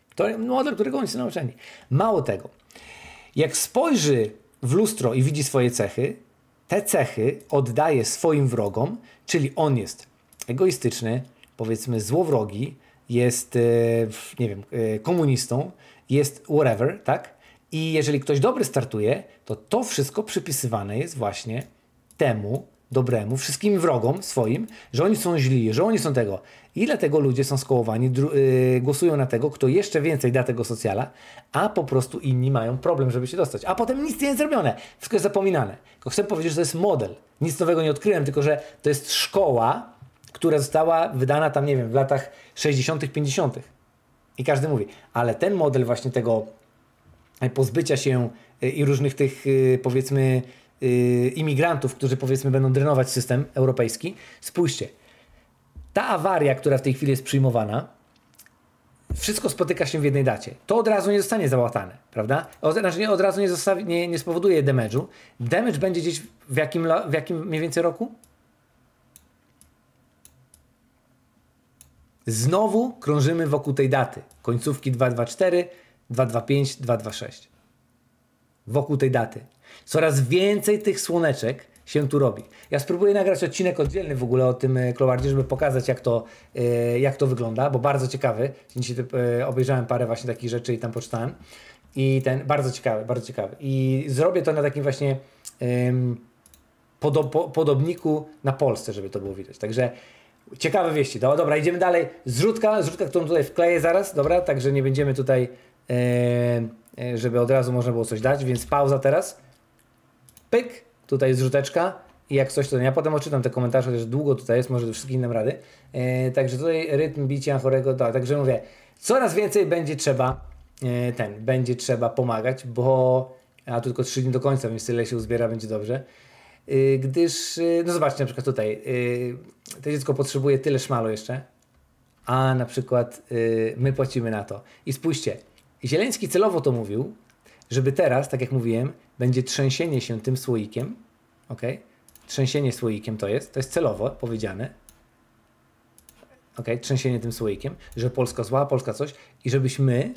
Mało tego. Jak spojrzy w lustro i widzi swoje cechy, te cechy oddaje swoim wrogom, czyli on jest egoistyczny, powiedzmy złowrogi, jest, nie wiem, komunistą, jest whatever, tak? I jeżeli ktoś dobry startuje, to wszystko przypisywane jest właśnie temu dobremu, wszystkim wrogom swoim, że oni są źli, że oni są tego. I dlatego ludzie są skołowani, głosują na tego, kto jeszcze więcej da tego socjala, a po prostu inni mają problem, żeby się dostać. A potem nic nie jest zrobione. Wszystko jest zapominane. Tylko chcę powiedzieć, że to jest model. Nic nowego nie odkryłem, tylko że to jest szkoła, która została wydana tam, nie wiem, w latach 60., 50. I każdy mówi, ale ten model właśnie tego pozbycia się i różnych tych, powiedzmy, imigrantów, którzy, powiedzmy, będą drenować system europejski. Spójrzcie, ta awaria, która w tej chwili jest przyjmowana, wszystko spotyka się w jednej dacie. To od razu nie zostanie załatane, prawda? Znaczy od razu nie spowoduje damage'u. Damage będzie gdzieś w jakim mniej więcej roku? Znowu krążymy wokół tej daty. Końcówki 224, 225, 226. Wokół tej daty. Coraz więcej tych słoneczek się tu robi. Ja spróbuję nagrać odcinek oddzielny w ogóle o tym Clowardzie, żeby pokazać, jak to wygląda, bo bardzo ciekawy. Dzisiaj obejrzałem parę właśnie takich rzeczy i tam poczytałem. I bardzo ciekawy. I zrobię to na takim właśnie podobniku na Polsce, żeby to było widać. Także ciekawe wieści. Dobra, idziemy dalej. Zrzutka, którą tutaj wkleję zaraz, dobra, także nie będziemy tutaj, żeby od razu można było coś dać, więc pauza teraz. Pyk, tutaj jest zrzuteczka i jak coś to ja potem odczytam te komentarze, chociaż długo tutaj jest, może do wszystkich nam rady. Także tutaj rytm bicia chorego, także mówię, coraz więcej będzie trzeba pomagać, bo tu tylko 3 dni do końca, więc tyle się uzbiera, będzie dobrze. Gdyż, no zobaczcie, na przykład tutaj, to dziecko potrzebuje tyle szmalu jeszcze, a na przykład my płacimy na to. I spójrzcie, Zieleński celowo to mówił, żeby teraz, tak jak mówiłem, będzie trzęsienie się tym słoikiem, ok? Trzęsienie słoikiem to jest celowo powiedziane, ok? Trzęsienie tym słoikiem, że Polska zła, Polska coś i żebyśmy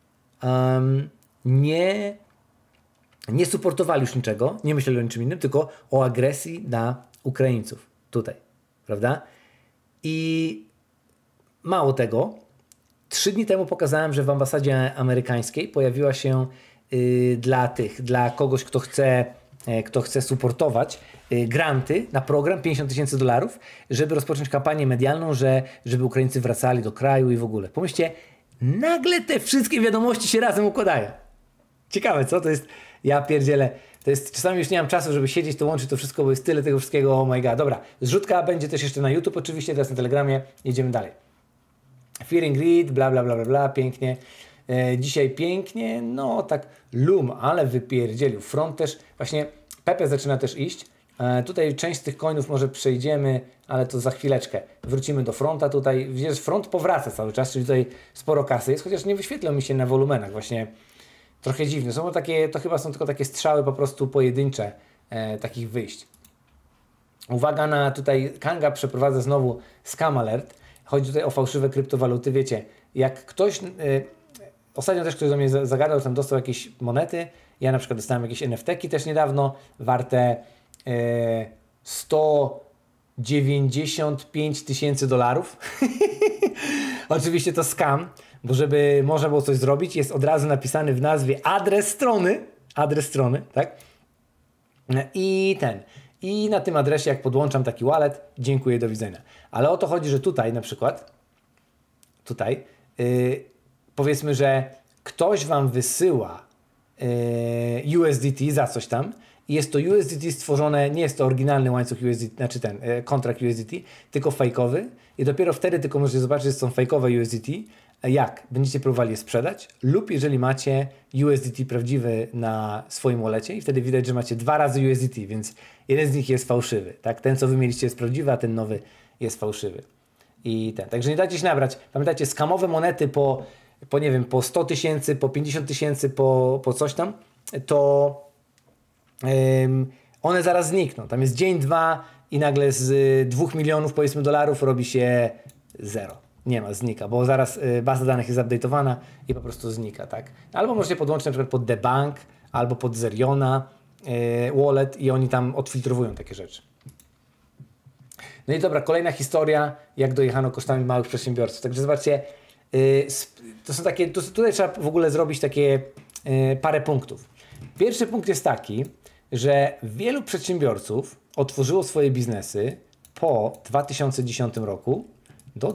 nie suportowali już niczego, nie myśleli o niczym innym, tylko o agresji na Ukraińców. Tutaj. prawda? I mało tego, 3 dni temu pokazałem, że w ambasadzie amerykańskiej pojawiła się dla kogoś, kto chce supportować granty na program $50,000, żeby rozpocząć kampanię medialną, żeby Ukraińcy wracali do kraju i w ogóle. Pomyślcie, nagle te wszystkie wiadomości się razem układają. Ciekawe, co? To jest, ja pierdzielę, to jest, czasami już nie mam czasu, żeby siedzieć, to łączyć to wszystko, bo jest tyle tego wszystkiego, oh my god. Dobra, zrzutka będzie też jeszcze na YouTube oczywiście, teraz na Telegramie, jedziemy dalej. Fear and Greed, bla bla bla bla bla, pięknie. Dzisiaj pięknie, no tak Loom, ale wypierdzielił. Front też, właśnie Pepe zaczyna też iść. Tutaj część z tych coinów może przejdziemy, ale to za chwileczkę. Wrócimy do Fronta tutaj. Widzisz, Front powraca cały czas, czyli tutaj sporo kasy jest, chociaż nie wyświetlą mi się na wolumenach. Właśnie trochę dziwne. Są takie, to chyba są tylko takie strzały po prostu pojedyncze takich wyjść. Uwaga na tutaj, Kanga przeprowadza znowu scam alert. Chodzi tutaj o fałszywe kryptowaluty. Wiecie, jak ktoś... Ostatnio też ktoś do mnie zagadał, tam dostał jakieś monety. Ja na przykład dostałem jakieś NFT-ki też niedawno, warte $195,000. Oczywiście to scam, bo żeby można było coś zrobić, jest od razu napisany w nazwie adres strony, tak? I na tym adresie, jak podłączam taki wallet, dziękuję, do widzenia. Ale o to chodzi, że tutaj na przykład, powiedzmy, że ktoś Wam wysyła USDT za coś tam i jest to USDT stworzone, nie jest to oryginalny łańcuch USDT, znaczy ten kontrakt USDT, tylko fejkowy i dopiero wtedy tylko możecie zobaczyć, że są fejkowe USDT, jak będziecie próbowali je sprzedać lub jeżeli macie USDT prawdziwy na swoim wallecie i wtedy widać, że macie 2 razy USDT, więc jeden z nich jest fałszywy, tak? Ten, co Wy mieliście, jest prawdziwy, a ten nowy jest fałszywy. Także nie dajcie się nabrać. Pamiętajcie, skamowe monety po nie wiem, po 100 000, po 50 000, po coś tam, to one zaraz znikną. Tam jest dzień, 2 i nagle z 2 milionów powiedzmy dolarów robi się 0. Nie ma, znika, bo zaraz baza danych jest update'owana i po prostu znika, tak? Albo możecie podłączyć na przykład pod The Bank albo pod Zeriona wallet i oni tam odfiltrowują takie rzeczy. No i dobra, kolejna historia, jak dojechano kosztami małych przedsiębiorców. Także zobaczcie, to są takie, tutaj trzeba w ogóle zrobić takie parę punktów. Pierwszy punkt jest taki, że wielu przedsiębiorców otworzyło swoje biznesy po 2010 roku do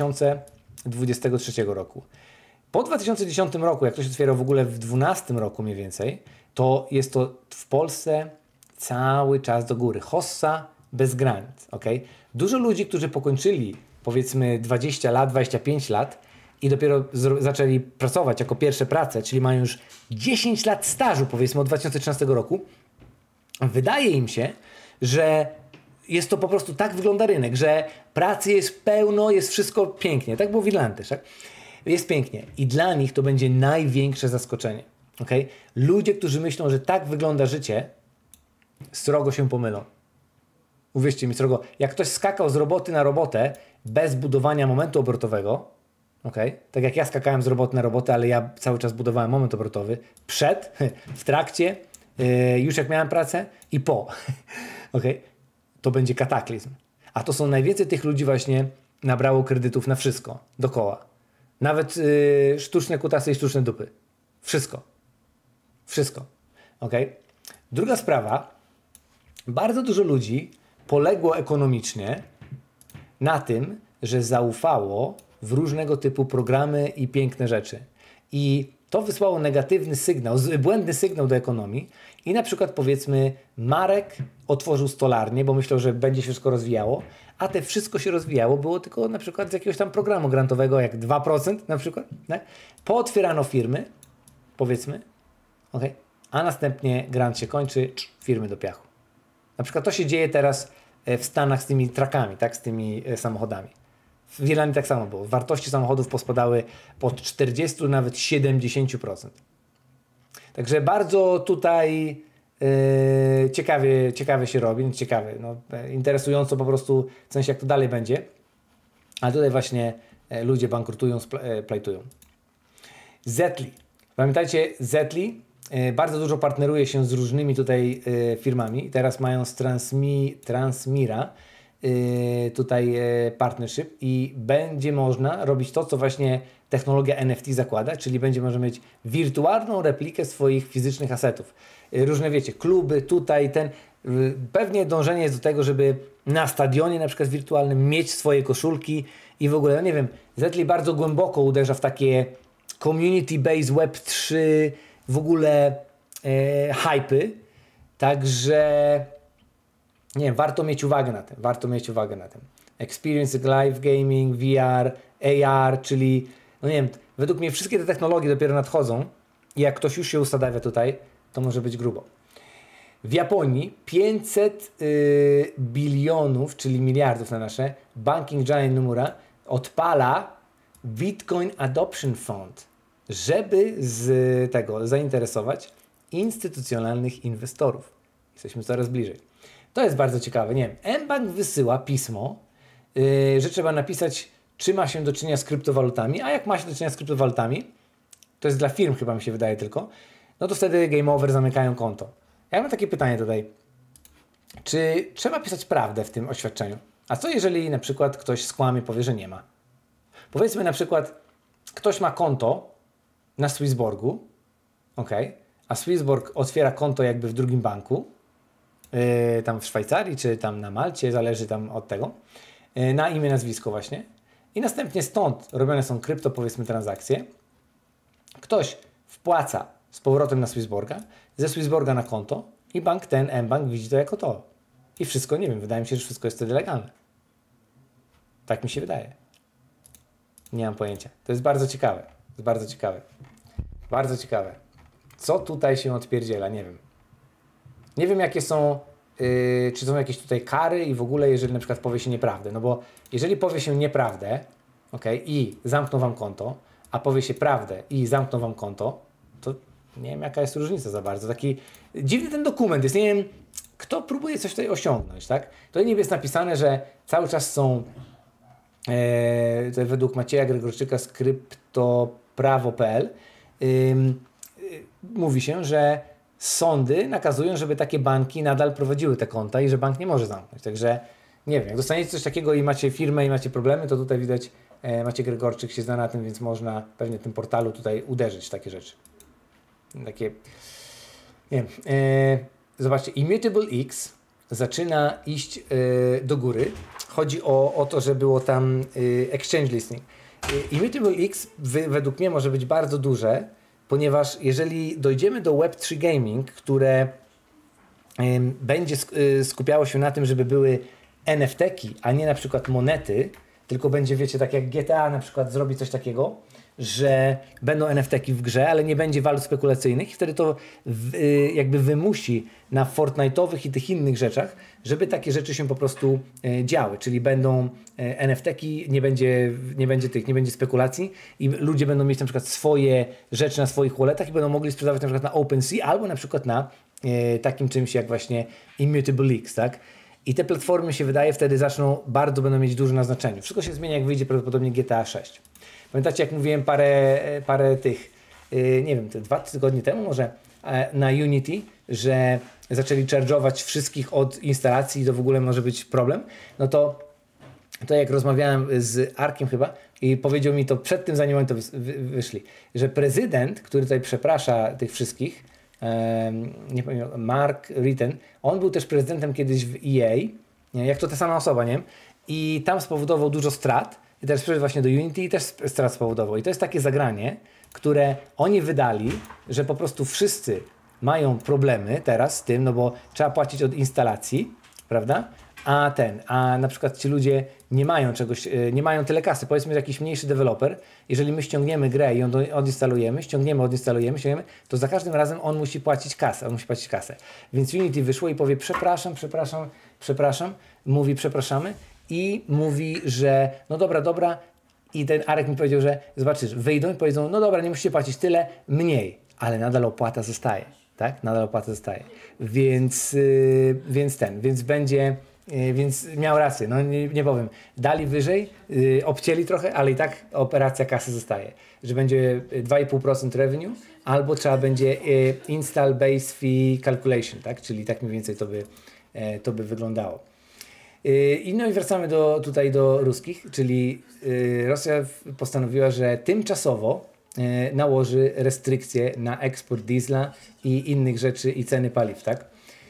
2023 roku. Po 2010 roku, jak ktoś otwierał w ogóle w 2012 roku mniej więcej, to jest to w Polsce cały czas do góry. Hossa bez granic. Okay? Dużo ludzi, którzy pokończyli powiedzmy 20 lat, 25 lat i dopiero zaczęli pracować jako pierwsze prace, czyli mają już 10 lat stażu powiedzmy od 2013 roku, wydaje im się, że jest to po prostu, tak wygląda rynek, że pracy jest pełno, jest wszystko pięknie. Tak było w Irlandii też, tak? Jest pięknie. I dla nich to będzie największe zaskoczenie. Okay? Ludzie, którzy myślą, że tak wygląda życie, srogo się pomylą. Uwierzcie mi, srogo. Jak ktoś skakał z roboty na robotę bez budowania momentu obrotowego, okay? Tak jak ja skakałem z roboty na robotę, ale ja cały czas budowałem moment obrotowy, przed, w trakcie, już jak miałem pracę i po. Okay? To będzie kataklizm. A to są najwięcej tych ludzi właśnie nabrało kredytów na wszystko, dookoła. Nawet sztuczne kutasy i sztuczne dupy. Wszystko. Wszystko. Okay? Druga sprawa. Bardzo dużo ludzi poległo ekonomicznie na tym, że zaufało w różnego typu programy i piękne rzeczy. I to wysłało negatywny sygnał, błędny sygnał do ekonomii i na przykład powiedzmy Marek otworzył stolarnię, bo myślał, że będzie się wszystko rozwijało, a te wszystko się rozwijało było tylko na przykład z jakiegoś tam programu grantowego, jak 2% na przykład. Tak? Pootwierano firmy, powiedzmy, okay? A następnie grant się kończy, firmy do piachu. Na przykład to się dzieje teraz w Stanach z tymi trakami, tak? Z tymi samochodami. W Irlandii tak samo było. Wartości samochodów pospadały od 40 nawet 70%. Także bardzo tutaj ciekawie się robi. Ciekawe, no, interesująco po prostu, w sensie jak to dalej będzie. Ale tutaj właśnie ludzie bankrutują, plajtują. Zetli. Pamiętajcie, Zetli bardzo dużo partneruje się z różnymi tutaj firmami. Teraz mają z Transmira tutaj partnership i będzie można robić to, co właśnie technologia NFT zakłada, czyli będzie można mieć wirtualną replikę swoich fizycznych asetów. Różne, wiecie, kluby, tutaj, pewnie dążenie jest do tego, żeby na stadionie na przykład wirtualnym mieć swoje koszulki i w ogóle, no nie wiem, Zetli bardzo głęboko uderza w takie community-based Web3, w ogóle hypy, także nie wiem, warto mieć uwagę na tym, Experience live gaming, VR, AR, czyli, no nie wiem, według mnie wszystkie te technologie dopiero nadchodzą i jak ktoś już się usadawia tutaj, to może być grubo. W Japonii 500 bilionów, czyli miliardów na nasze, Banking Giant Nomura odpala Bitcoin Adoption Fund, żeby z tego zainteresować instytucjonalnych inwestorów. Jesteśmy coraz bliżej. To jest bardzo ciekawe. Nie wiem, mBank wysyła pismo, że trzeba napisać, czy ma się do czynienia z kryptowalutami, a jak ma się do czynienia z kryptowalutami, to jest dla firm chyba mi się wydaje tylko, no to wtedy game over, zamykają konto. Ja mam takie pytanie tutaj. Czy trzeba pisać prawdę w tym oświadczeniu? A co jeżeli na przykład ktoś skłamie, powie, że nie ma? Powiedzmy na przykład, ktoś ma konto na Swissborgu, ok, a Swissborg otwiera konto jakby w drugim banku, tam w Szwajcarii, czy tam na Malcie, zależy tam od tego, na imię, nazwisko właśnie. I następnie stąd robione są krypto, powiedzmy, transakcje. Ktoś wpłaca z powrotem na Swissborga, ze Swissborga na konto i bank ten, mBank, widzi to jako to. I wszystko, nie wiem, wydaje mi się, że wszystko jest wtedy legalne. Tak mi się wydaje. Nie mam pojęcia. To jest bardzo ciekawe. Bardzo ciekawe. Co tutaj się odpierdziela, nie wiem. Nie wiem, jakie są, czy są jakieś tutaj kary i w ogóle, jeżeli na przykład powie się nieprawdę. No bo jeżeli powie się nieprawdę, i zamkną wam konto, a powie się prawdę i zamkną wam konto, to nie wiem, jaka jest różnica za bardzo. Taki dziwny ten dokument jest, nie wiem, kto próbuje coś tutaj osiągnąć, tak? Tutaj niby jest napisane, że cały czas są według Macieja Gregorczyka z kryptoprawo.pl mówi się, że sądy nakazują, żeby takie banki nadal prowadziły te konta i że bank nie może zamknąć. Także nie wiem, jak dostaniecie coś takiego i macie firmę i macie problemy, to tutaj widać Maciej Gregorczyk się zna na tym, więc można pewnie w tym portalu tutaj uderzyć w takie rzeczy. Takie, nie wiem, zobaczcie, Immutable X zaczyna iść do góry. Chodzi o to, że było tam exchange listing. Immutable X według mnie może być bardzo duże, ponieważ jeżeli dojdziemy do Web3 Gaming, które będzie skupiało się na tym, żeby były NFT-ki, a nie na przykład monety, tylko będzie, wiecie, tak jak GTA na przykład zrobi coś takiego, że będą NFT-ki w grze, ale nie będzie walut spekulacyjnych i wtedy to jakby wymusi na Fortnite'owych i tych innych rzeczach, żeby takie rzeczy się po prostu działy, czyli będą NFT-ki, nie będzie spekulacji i ludzie będą mieć na przykład swoje rzeczy na swoich walletach i będą mogli sprzedawać na przykład na OpenSea albo na przykład na takim czymś jak właśnie Immutable X, tak? I te platformy, się wydaje, wtedy będą mieć duże na znaczeniu. Wszystko się zmienia, jak wyjdzie prawdopodobnie GTA 6. Pamiętacie, jak mówiłem parę tych, nie wiem, 2 tygodnie temu może na Unity, że zaczęli charge'ować wszystkich od instalacji i to w ogóle może być problem? No to jak rozmawiałem z Arkiem chyba i powiedział mi to przed tym, zanim oni to wyszli, że prezydent, który tutaj przeprasza tych wszystkich, nie pamiętam, Mark Ritten, on był też prezydentem kiedyś w EA, jak to ta sama osoba, nie? I tam spowodował dużo strat i teraz przyszedł właśnie do Unity i też strat spowodował. I to jest takie zagranie, które oni wydali, że po prostu wszyscy mają problemy teraz z tym, no bo trzeba płacić od instalacji, prawda? A na przykład ci ludzie nie mają czegoś, nie mają tyle kasy. Powiedzmy, że jakiś mniejszy deweloper, jeżeli my ściągniemy grę i ją odinstalujemy, ściągniemy, to za każdym razem on musi płacić kasę. Więc Unity wyszło i powie przepraszam, mówi przepraszamy i mówi, że no dobra. I ten Arek mi powiedział, że zobaczysz, wyjdą i powiedzą, no dobra, nie musicie płacić tyle, mniej, ale nadal opłata zostaje. Tak? Nadal opłata zostaje. Więc miał rację, no nie powiem. Dali wyżej, obcięli trochę, ale i tak operacja kasy zostaje. Że będzie 2,5% revenue, albo trzeba będzie install base fee calculation, tak? Czyli tak mniej więcej to by wyglądało. No i wracamy tutaj do ruskich, czyli Rosja postanowiła, że tymczasowo nałoży restrykcje na eksport diesla i innych rzeczy i ceny paliw, tak?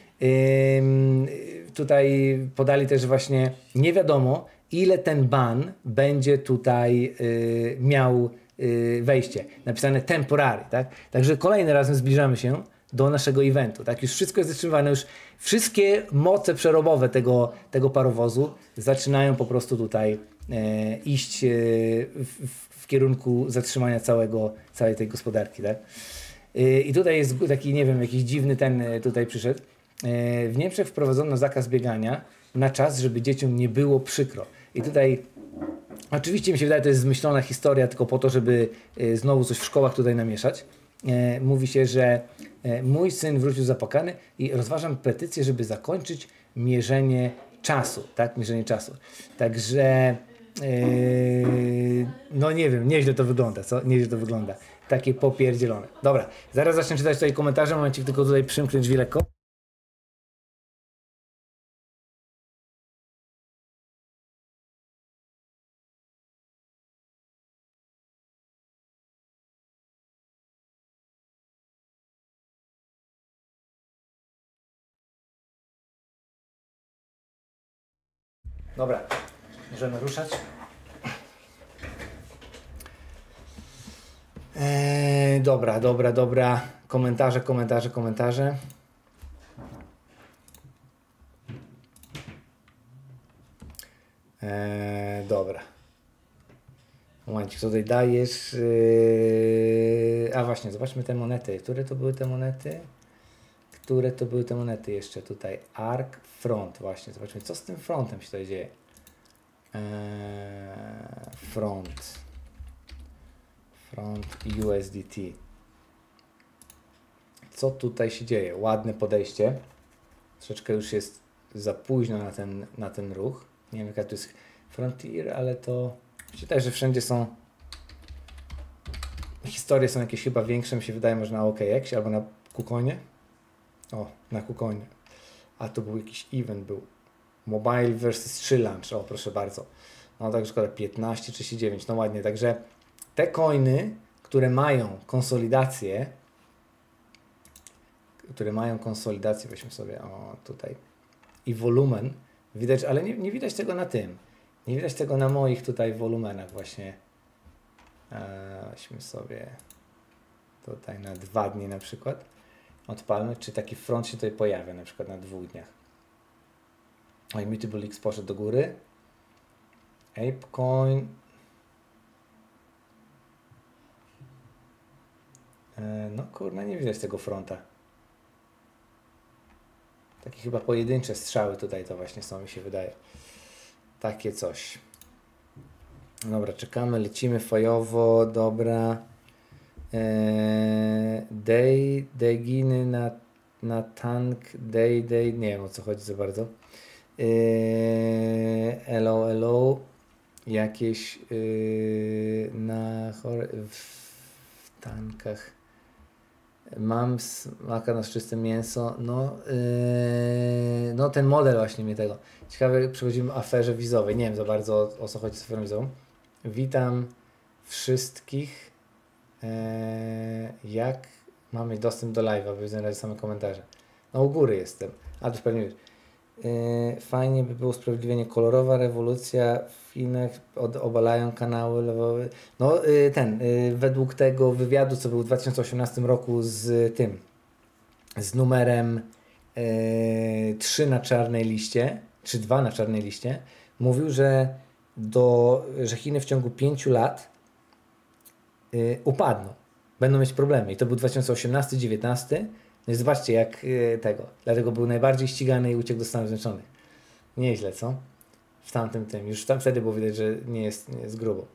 Tutaj podali też właśnie nie wiadomo, ile ten ban będzie tutaj miał wejście. Napisane temporary, tak? Także kolejny razem zbliżamy się do naszego eventu, tak? Już wszystko jest zatrzymywane, już wszystkie moce przerobowe tego parowozu zaczynają po prostu tutaj iść w kierunku zatrzymania całej tej gospodarki, tak? I tutaj jest taki, nie wiem, jakiś dziwny ten tutaj przyszedł. W Niemczech wprowadzono zakaz biegania na czas, żeby dzieciom nie było przykro. I tutaj oczywiście mi się wydaje, to jest zmyślona historia tylko po to, żeby znowu coś w szkołach tutaj namieszać. Mówi się, że mój syn wrócił zapłakany i rozważam petycję, żeby zakończyć mierzenie czasu, tak? Mierzenie czasu. Także no nie wiem, nieźle to wygląda, co? Nieźle to wygląda. Takie popierdzielone. Dobra, zaraz zacznę czytać tutaj komentarze, momencik tylko tutaj przymknąć drzwi lekko. Dobra, możemy ruszać. Dobra. Komentarze. Dobra. Momencik, co tutaj dajesz? A właśnie, zobaczmy te monety. Które to były te monety jeszcze tutaj? Arc, front, właśnie. Zobaczmy, co z tym frontem się tutaj dzieje. Front USDT. Co tutaj się dzieje? Ładne podejście. Troszeczkę już jest za późno na ten ruch. Nie wiem, jaka to jest Frontier, ale to myślę, że wszędzie są historie są jakieś chyba większe, mi się wydaje, może na OKX albo na KuCoinie. O, na KuCoinie. A to był jakiś event, był Mobile versus 3 Launch. O, proszę bardzo. No tak, szkoda, 15,39. No ładnie, także te coiny, które mają konsolidację, weźmy sobie, o tutaj, i wolumen, widać, ale nie widać tego na tym. Nie widać tego na moich tutaj wolumenach właśnie. Weźmy sobie tutaj na 2 dni na przykład. Odpalmy, czy taki front się tutaj pojawia na przykład na 2 dniach. Immutable X poszedł do góry. ApeCoin. No kurna, nie widać tego fronta. Takie chyba pojedyncze strzały tutaj to właśnie są, mi się wydaje. Takie coś. Dobra, czekamy, lecimy fajowo, dobra. Deginy na tank, nie wiem o co chodzi za bardzo. Hello. Jakieś w tankach. Mam smaka na czyste mięso. No ten model właśnie mnie tego. Ciekawe, przechodzimy w aferze wizowej. Nie wiem za bardzo o co chodzi z aferą wizową. Witam wszystkich. Jak mamy dostęp do live'a? Bo znaleźć same komentarze. No u góry jestem. A to już pewnie wiesz. Fajnie by było usprawiedliwienie. Kolorowa rewolucja w Chinach obalają kanały lewowe. No według tego wywiadu, co był w 2018 roku z tym, z numerem 3 na czarnej liście, czy 2 na czarnej liście, mówił, że Chiny w ciągu 5 lat upadną. Będą mieć problemy. I to był 2018-19. No i zobaczcie jak tego. Dlatego był najbardziej ścigany i uciekł do Stanów Zjednoczonych. Nieźle, co? W tamtym tym. Już tam wtedy było widać, że nie jest grubo.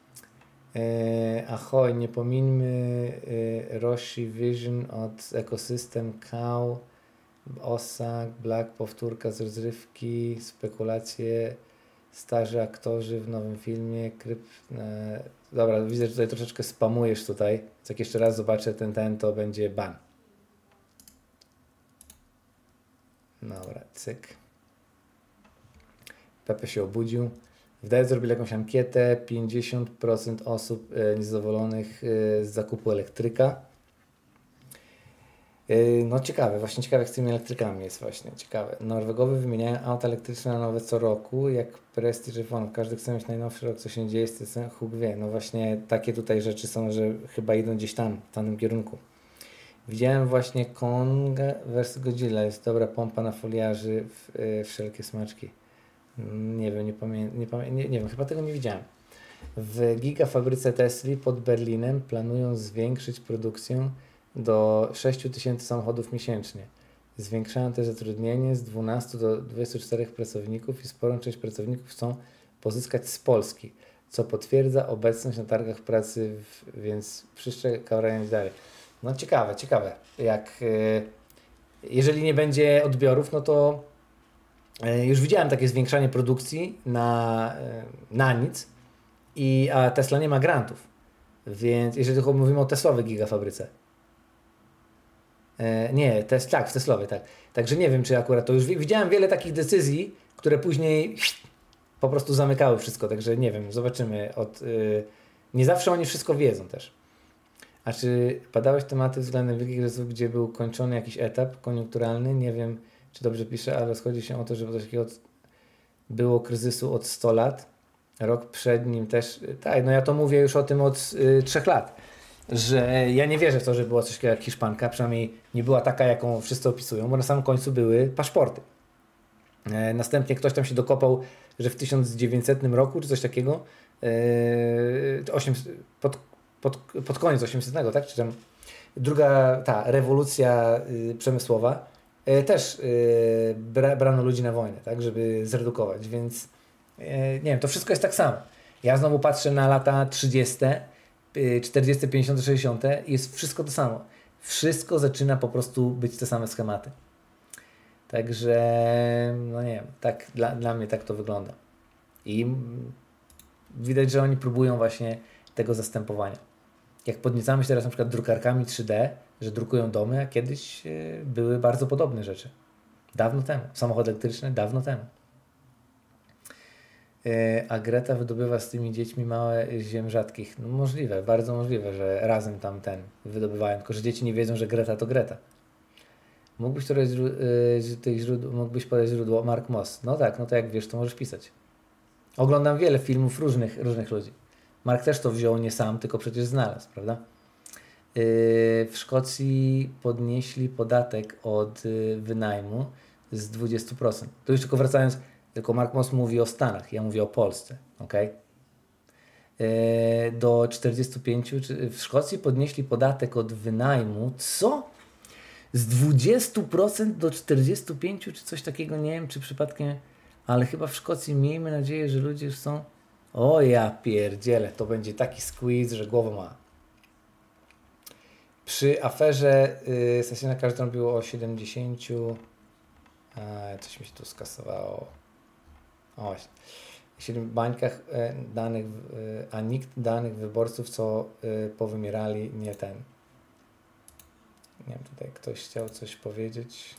Ahoj, nie pomińmy Roshi Vision od Ecosystem Cow, Osak, Black, powtórka z rozrywki, spekulacje, starzy aktorzy w nowym filmie, dobra, widzę, że tutaj troszeczkę spamujesz tutaj. Jak jeszcze raz zobaczę ten to będzie ban. Dobra, cyk. Pepe się obudził. Wydaje, zrobili jakąś ankietę. 50% osób niezadowolonych z zakupu elektryka. No ciekawe, właśnie ciekawe jak z tymi elektrykami jest właśnie, ciekawe. Norwegowie wymieniają auta elektryczne na nowe co roku, jak prestiż iPhone. Każdy chce mieć najnowszy rok, co się dzieje, Huk wie. No właśnie takie tutaj rzeczy są, że chyba idą gdzieś tam, w tamtym kierunku. Widziałem właśnie Kong vs Godzilla, jest dobra pompa na foliarzy, wszelkie smaczki. Nie wiem, nie wiem, chyba tego nie widziałem. W gigafabryce Tesli pod Berlinem planują zwiększyć produkcję do 6000 samochodów miesięcznie. Zwiększają też zatrudnienie z 12 do 24 pracowników i sporą część pracowników chcą pozyskać z Polski, co potwierdza obecność na targach pracy, więc przeszczekają dalej. No ciekawe, jeżeli nie będzie odbiorów, no to już widziałem takie zwiększanie produkcji na nic, a Tesla nie ma grantów, więc jeżeli tylko mówimy o Teslowej gigafabryce. Nie, w Teslowej, tak. Także nie wiem, czy akurat to już widziałem wiele takich decyzji, które później po prostu zamykały wszystko, także nie wiem, zobaczymy. Nie zawsze oni wszystko wiedzą też. A czy badałeś tematy względem wielkich kryzysów, gdzie był kończony jakiś etap koniunkturalny? Nie wiem, czy dobrze piszę, ale rozchodzi się o to, że takiego było kryzysu od 100 lat. Rok przed nim też. Tak, no ja to mówię już o tym od 3 lat. Że ja nie wierzę w to, że była coś takiego jak Hiszpanka, przynajmniej nie była taka, jaką wszyscy opisują, bo na samym końcu były paszporty. Następnie ktoś tam się dokopał, że w 1900 roku, czy coś takiego, pod koniec 800, tak? Czy tam druga ta rewolucja przemysłowa, też brano ludzi na wojnę, tak? Żeby zredukować, więc nie wiem, to wszystko jest tak samo. Ja znowu patrzę na lata 30., 40, 50, 60 i jest wszystko to samo. Wszystko zaczyna po prostu być te same schematy. Także, no nie wiem, tak, dla mnie tak to wygląda. I widać, że oni próbują właśnie tego zastępowania. Jak podniecamy się teraz na przykład drukarkami 3D, że drukują domy, a kiedyś były bardzo podobne rzeczy. Dawno temu. Samochody elektryczne dawno temu. A Greta wydobywa z tymi dziećmi małe ziem rzadkich. No możliwe, bardzo możliwe, że razem tam wydobywają, tylko że dzieci nie wiedzą, że Greta to Greta. Mógłbyś podać źródło Mark Moss? No tak, no to jak wiesz, to możesz pisać. Oglądam wiele filmów różnych ludzi. Mark też to wziął nie sam, tylko przecież znalazł, prawda? W Szkocji podnieśli podatek od wynajmu z 20%. To już tylko wracając, tylko Mark Moss mówi o Stanach, ja mówię o Polsce, ok? Do 45, w Szkocji podnieśli podatek od wynajmu, co? Z 20% do 45% czy coś takiego, nie wiem czy przypadkiem, ale chyba w Szkocji miejmy nadzieję, że ludzie już są. O ja pierdzielę, to będzie taki squeeze, że głowa ma. Przy aferze Stasiana każdy robiło o 70. Coś mi się tu skasowało. O właśnie. 7 bańkach danych, a nikt danych wyborców, co powymierali, nie ten. Nie wiem, tutaj ktoś chciał coś powiedzieć.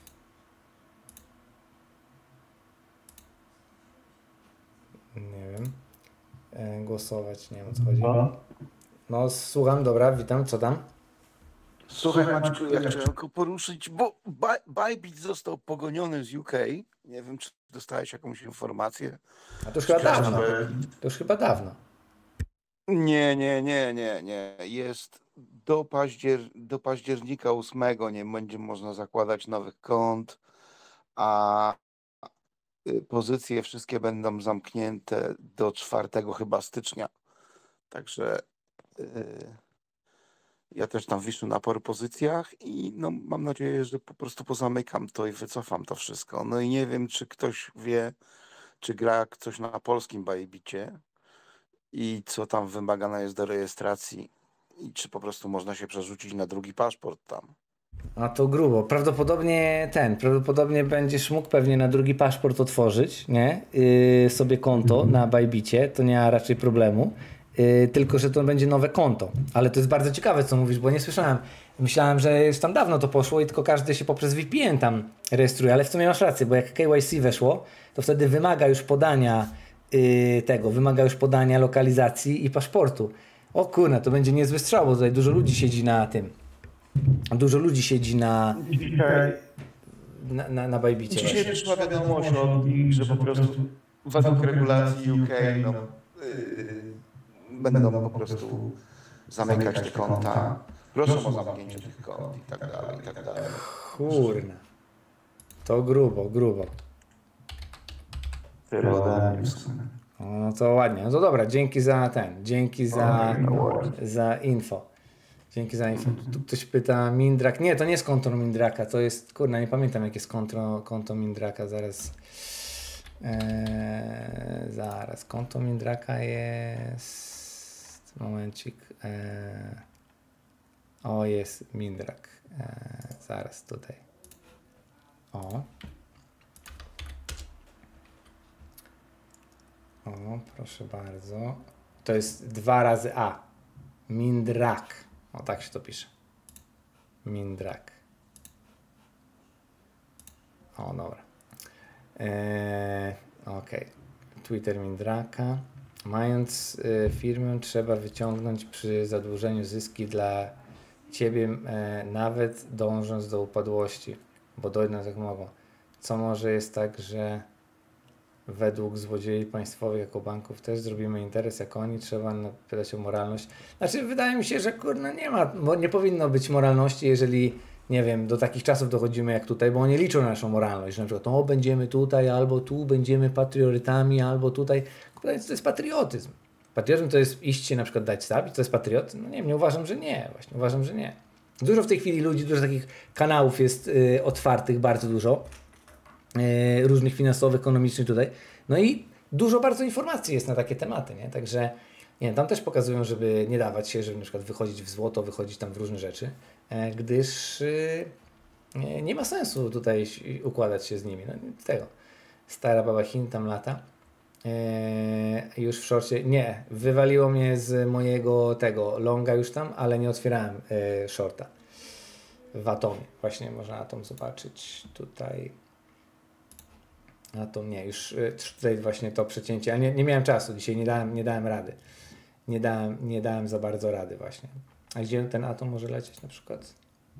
Nie wiem. Głosować, nie wiem o co chodzi. No słucham, dobra, witam, co tam? Słuchaj Maćku, ja chciałem tylko poruszyć, bo Bybit został pogoniony z UK. Nie wiem, czy dostałeś jakąś informację. A to już chyba dawno. To już chyba dawno. Nie. Jest do października 8 nie będzie można zakładać nowych kont, a pozycje wszystkie będą zamknięte do 4 chyba stycznia. Także ja też tam wiszę na paru pozycjach i no, mam nadzieję, że po prostu pozamykam to i wycofam to wszystko. No i nie wiem, czy ktoś wie, czy gra coś na polskim Bybicie i co tam wymagane jest do rejestracji i czy po prostu można się przerzucić na drugi paszport tam. A to grubo. Prawdopodobnie będziesz mógł pewnie na drugi paszport otworzyć, nie? Sobie konto na Bybicie, to nie ma raczej problemu. tylko że to będzie nowe konto. Ale to jest bardzo ciekawe, co mówisz, bo nie słyszałem. Myślałem, że już tam dawno to poszło i tylko każdy się poprzez VPN tam rejestruje, ale w sumie masz rację, bo jak KYC weszło, to wtedy wymaga już podania wymaga już podania lokalizacji i paszportu. O kurna, to będzie niezły strzał, bo tutaj dużo ludzi siedzi na tym. Dużo ludzi siedzi na Bajbicie. Dzisiaj przyszła wiadomość od nich, że po prostu według regulacji UK będą po prostu zamykać te konta. Proszę o zamknięcie tych kont i tak dalej, i tak dalej. Kurna. To grubo. Tyle ode mnie w sumie. No to ładnie. No to dobra, dzięki za info. Dzięki za info. Tu ktoś pyta, Mindrak. Nie, to nie jest konto Mindraka, to jest, kurna, nie pamiętam jakie jest konto Mindraka, zaraz. Zaraz, konto Mindraka jest, momencik. O, jest Mindrak. Zaraz tutaj. O, proszę bardzo. To jest 2 razy A. Mindrak. O, tak się to pisze. Mindrak. O, dobra. Okej. Twitter Mindraka. Mając firmę, trzeba wyciągnąć przy zadłużeniu zyski dla ciebie, nawet dążąc do upadłości, bo dojdą tak mogą. Co może jest tak, że według złodziei państwowych jako banków też zrobimy interes jak oni, trzeba pytać o moralność. Znaczy, wydaje mi się, że kurna nie powinno być moralności, jeżeli, nie wiem, do takich czasów dochodzimy jak tutaj, bo oni liczą na naszą moralność, że na przykład będziemy tutaj, albo tu będziemy patriotytami, albo tutaj. To jest patriotyzm. Patriotyzm to jest iść się na przykład dać stawić, to jest patriotyzm? No nie wiem, uważam, że nie. Właśnie uważam, że nie. Dużo w tej chwili ludzi, dużo takich kanałów jest otwartych, bardzo dużo. Różnych finansowych, ekonomicznych tutaj. No i dużo bardzo informacji jest na takie tematy, nie? Także nie, tam też pokazują, żeby nie dawać się, żeby na przykład wychodzić w złoto, wychodzić tam w różne rzeczy, gdyż nie ma sensu tutaj układać się z nimi. No, tego. Stara baba Chin tam lata. Już w shorcie, nie, wywaliło mnie z mojego tego longa już tam, ale nie otwierałem shorta w Atomie. Właśnie można Atom zobaczyć tutaj. Atom nie, już tutaj właśnie to przecięcie, ale nie miałem czasu, dzisiaj nie dałem rady. Nie dałem za bardzo rady właśnie. A gdzie ten Atom może lecieć na przykład?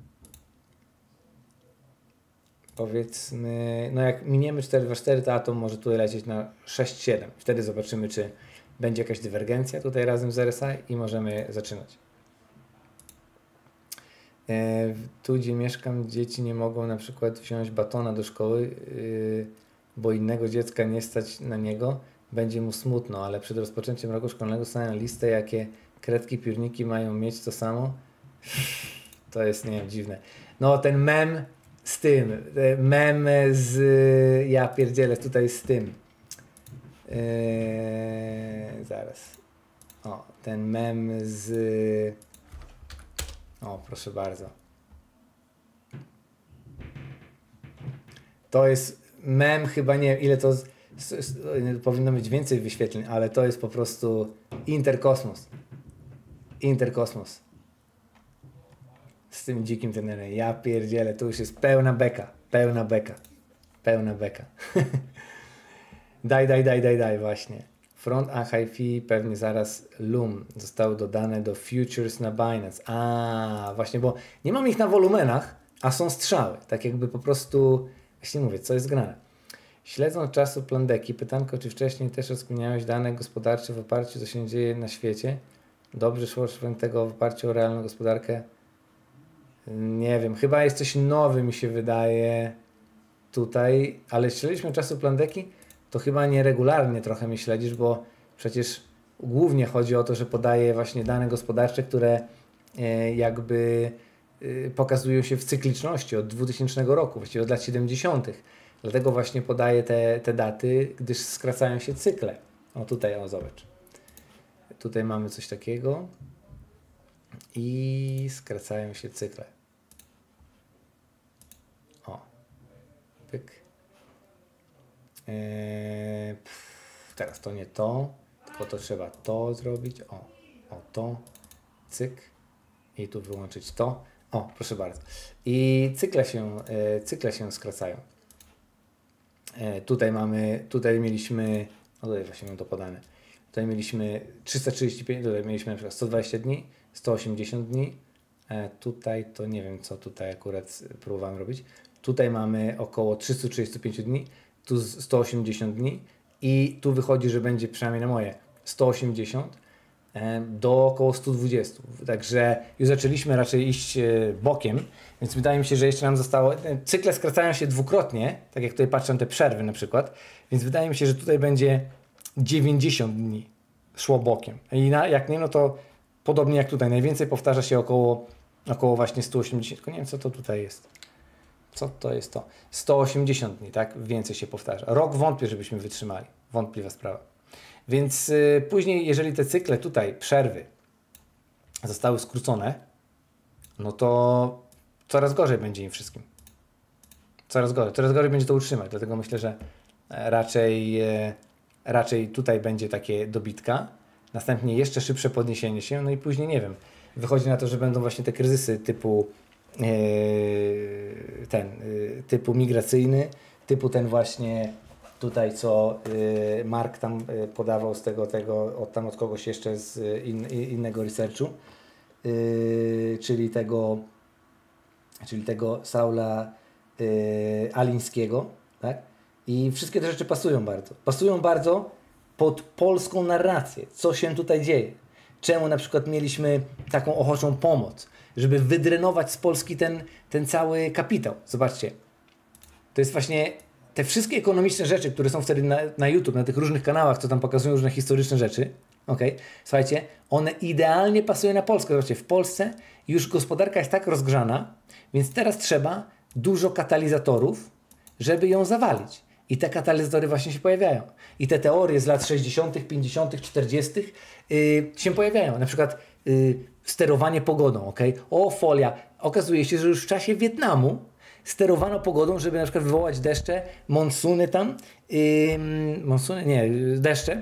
Powiedzmy, no jak miniemy 424, to Atom może tutaj lecieć na 6,7. Wtedy zobaczymy, czy będzie jakaś dywergencja tutaj razem z RSI i możemy zaczynać. Tu, gdzie mieszkam, dzieci nie mogą na przykład wziąć batona do szkoły, bo innego dziecka nie stać na niego, będzie mu smutno, ale przed rozpoczęciem roku szkolnego stawiam listę, jakie kredki, piórniki mają mieć to samo. To jest, nie wiem, dziwne. No ten mem z tym, mem z, ja pierdzielę tutaj z tym. Zaraz. O, ten mem z, o, proszę bardzo. To jest mem, chyba nie wiem ile to powinno być więcej wyświetleń, ale to jest po prostu Interkosmos. Interkosmos. Z tym dzikim trenerem. Ja pierdzielę, to już jest pełna beka. Pełna beka. Pełna beka. Daj właśnie. Front a high fee pewnie zaraz Loom zostały dodane do futures na Binance. A właśnie, bo nie mam ich na wolumenach, a są strzały. Tak jakby po prostu, właśnie mówię, co jest grane. Śledząc czasu Plandeki, pytanko, czy wcześniej też rozkminiałeś dane gospodarcze w oparciu o co się dzieje na świecie? Dobrze szło tego w oparciu o realną gospodarkę? Nie wiem, chyba jest coś nowy, mi się wydaje tutaj, ale śledziliśmy czasu Plandeki, to chyba nieregularnie trochę mnie śledzisz, bo przecież głównie chodzi o to, że podaje właśnie dane gospodarcze, które jakby pokazują się w cykliczności od 2000 roku, właściwie od lat 70. Dlatego właśnie podaję te daty, gdyż skracają się cykle. O tutaj, o zobacz. Tutaj mamy coś takiego i skracają się cykle. O, pyk. Teraz to nie to, bo to trzeba to zrobić, o to, cyk i tu wyłączyć to, o proszę bardzo. I cykle się skracają. Tutaj mieliśmy, tutaj właśnie mam to podane, tutaj mieliśmy 335, tutaj mieliśmy na przykład 120 dni, 180 dni, tutaj to nie wiem co tutaj akurat próbowałem robić, tutaj mamy około 335 dni, tu 180 dni i tu wychodzi, że będzie przynajmniej na moje 180 do około 120. Także już zaczęliśmy raczej iść bokiem, więc wydaje mi się, że jeszcze nam zostało. Cykle skracają się dwukrotnie, tak jak tutaj patrzę na te przerwy na przykład, więc wydaje mi się, że tutaj będzie 90 dni szło bokiem. I jak nie, no to podobnie jak tutaj, najwięcej powtarza się około właśnie 180, tylko nie wiem co to tutaj jest. Co to jest to? 180 dni, tak? Więcej się powtarza. Rok wątpię, żebyśmy wytrzymali. Wątpliwa sprawa. Więc później, jeżeli te cykle tutaj, przerwy zostały skrócone, no to coraz gorzej będzie im wszystkim. Coraz gorzej będzie to utrzymać. Dlatego myślę, że raczej tutaj będzie takie dobitka. Następnie jeszcze szybsze podniesienie się, no i później nie wiem. Wychodzi na to, że będą właśnie te kryzysy typu migracyjny, typu ten właśnie tutaj, co Mark tam podawał z od kogoś jeszcze z innego researchu, czyli tego Saula Alińskiego, tak? I wszystkie te rzeczy pasują bardzo pod polską narrację, co się tutaj dzieje. Czemu na przykład mieliśmy taką ochoczą pomoc, żeby wydrenować z Polski ten cały kapitał. Zobaczcie, to jest właśnie te wszystkie ekonomiczne rzeczy, które są wtedy na YouTube, na tych różnych kanałach, co tam pokazują różne historyczne rzeczy, słuchajcie, one idealnie pasują na Polskę. Zobaczcie, w Polsce już gospodarka jest tak rozgrzana, więc teraz trzeba dużo katalizatorów, żeby ją zawalić. I te katalizatory właśnie się pojawiają. I te teorie z lat 60., 50., 40. Się pojawiają. Na przykład sterowanie pogodą. O, folia. Okazuje się, że już w czasie Wietnamu sterowano pogodą, żeby na przykład wywołać deszcze, monsuny tam, deszcze,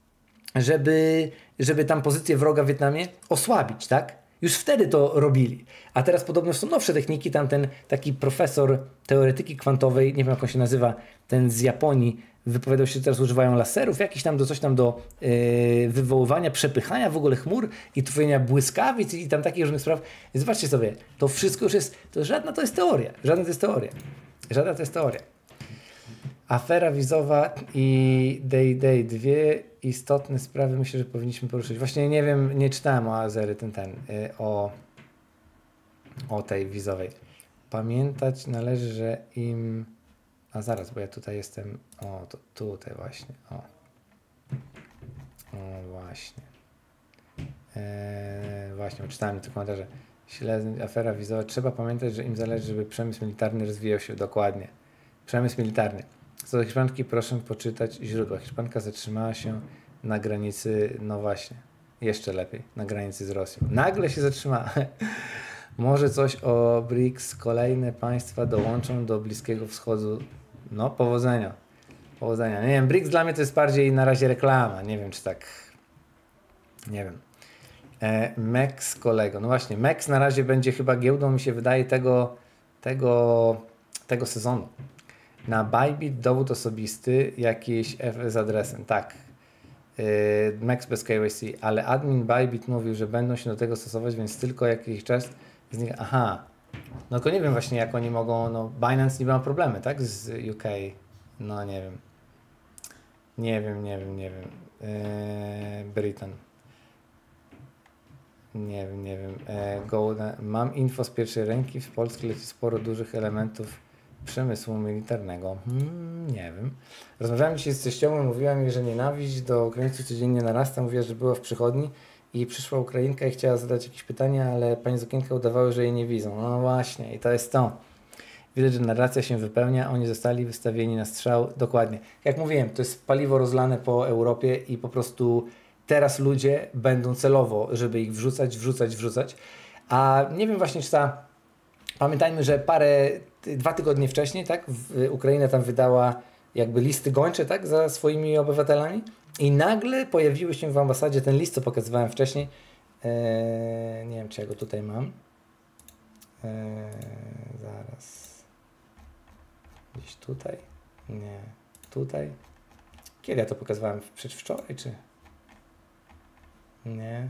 żeby tam pozycję wroga w Wietnamie osłabić, tak? Już wtedy to robili. A teraz podobno są nowsze techniki, tam ten taki profesor teoretyki kwantowej, nie wiem jak on się nazywa, ten z Japonii, wypowiadał się, że teraz używają laserów, coś tam do wywoływania, przepychania w ogóle chmur i tworzenia błyskawic i tam takich różnych spraw. I zobaczcie sobie, to wszystko już jest, żadna to jest teoria. Afera wizowa i Day, dwie istotne sprawy myślę, że powinniśmy poruszyć. Właśnie nie wiem, nie czytałem o Azery, o tej wizowej. Pamiętać należy, że im... A zaraz, bo ja tutaj jestem... O, to tutaj właśnie. O właśnie. Właśnie, czytałem te komentarze. Afera wizowa. Trzeba pamiętać, że im zależy, żeby przemysł militarny rozwijał się dokładnie. Przemysł militarny. Co do Hiszpanki, proszę poczytać źródła. Hiszpanka zatrzymała się na granicy, no właśnie, jeszcze lepiej, na granicy z Rosją. Nagle się zatrzymała. Może coś o BRICS, kolejne państwa dołączą do Bliskiego Wschodu. No, powodzenia. Nie wiem, BRICS dla mnie to jest bardziej na razie reklama. Nie wiem, czy tak. Nie wiem. MEX kolego. No właśnie, MEX na razie będzie chyba giełdą, mi się wydaje, tego sezonu. Na Bybit dowód osobisty jakiś z adresem. Tak. MEX bez KYC, ale admin Bybit mówił, że będą się do tego stosować, więc tylko jakiś czas z nich... Aha. No to nie wiem właśnie jak oni mogą... No Binance nie ma problemy, tak? Z UK. No nie wiem. Nie wiem. Britain. Nie wiem. Mam info z pierwszej ręki. W Polsce leci sporo dużych elementów przemysłu militarnego. Nie wiem. Rozmawiałem dzisiaj z teściową i mówiła mi, że nienawiść do Ukraińców codziennie narasta. Mówiła, że była w przychodni i przyszła Ukrainka i chciała zadać jakieś pytania, ale pani z okienka udawały, że jej nie widzą. No właśnie, i to jest to. Widać, że narracja się wypełnia, oni zostali wystawieni na strzał. Dokładnie. Jak mówiłem, to jest paliwo rozlane po Europie i po prostu teraz ludzie będą celowo, żeby ich wrzucać. A nie wiem właśnie, czy pamiętajmy, że 2 tygodnie wcześniej, tak, Ukraina tam wydała jakby listy gończe, tak, za swoimi obywatelami i nagle pojawiły się w ambasadzie ten list, co pokazywałem wcześniej. Nie wiem, czy ja go tutaj mam. Zaraz. Gdzieś tutaj? Nie. Tutaj? Kiedy ja to pokazywałem? Przedwczoraj, czy? Nie.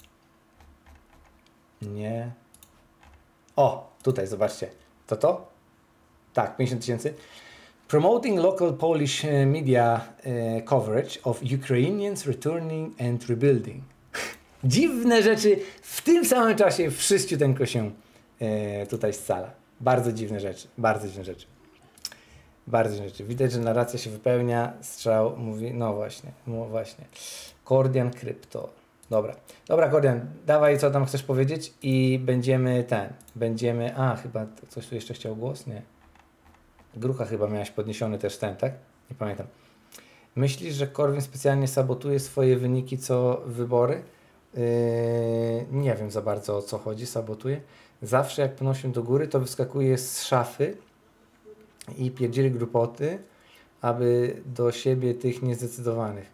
Nie. O, tutaj, zobaczcie. To? Tak, 50 000. Promoting local Polish media coverage of Ukrainians returning and rebuilding. Dziwne rzeczy w tym samym czasie wszyściuteńko się tutaj scala. Bardzo dziwne rzeczy. Bardzo dziwne rzeczy. Bardzo dziwne rzeczy. Widać, że narracja się wypełnia. Strzał mówi, no właśnie. Kordian Krypto. Dobra, Kordian, dawaj, co tam chcesz powiedzieć i będziemy, chyba coś tu jeszcze chciał głos? Nie. Grucha chyba miałaś podniesiony też tak? Nie pamiętam. Myślisz, że Korwin specjalnie sabotuje swoje wyniki co wybory? Nie wiem za bardzo, o co chodzi, sabotuje. Zawsze jak podnosił do góry, to wyskakuje z szafy i pierdzieli głupoty, aby do siebie tych niezdecydowanych.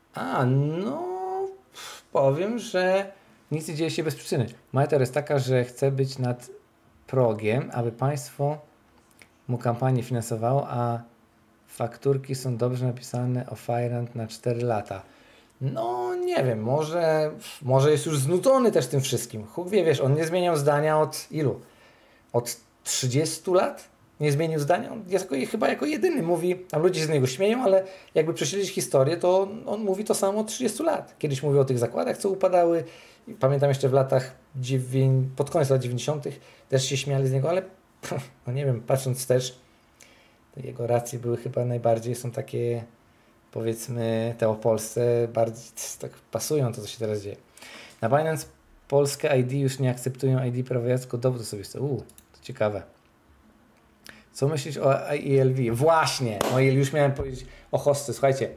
Powiem, że nic nie dzieje się bez przyczyny. Moja teoria jest taka, że chce być nad progiem, aby państwo mu kampanię finansowało, a fakturki są dobrze napisane o Fajrant na 4 lata. No nie wiem, może jest już znudzony też tym wszystkim. Huk wie, wiesz, on nie zmieniał zdania od ilu? Od 30 lat? Nie zmienił zdania? On jest chyba jako jedyny mówi, tam ludzie się z niego śmieją, ale jakby prześledzić historię, to on mówi to samo od 30 lat. Kiedyś mówił o tych zakładach, co upadały. Pamiętam jeszcze w latach, pod koniec lat 90. też się śmiali z niego, ale no nie wiem, patrząc wstecz, jego racje były chyba najbardziej, są takie, powiedzmy, te o Polsce, bardziej tak pasują to, co się teraz dzieje. Na Binance polskie ID już nie akceptują ID prawa jazdy, tylko dowód osobisty. To ciekawe. Co myślisz o IELV? Właśnie, już miałem powiedzieć o Hossce. Słuchajcie,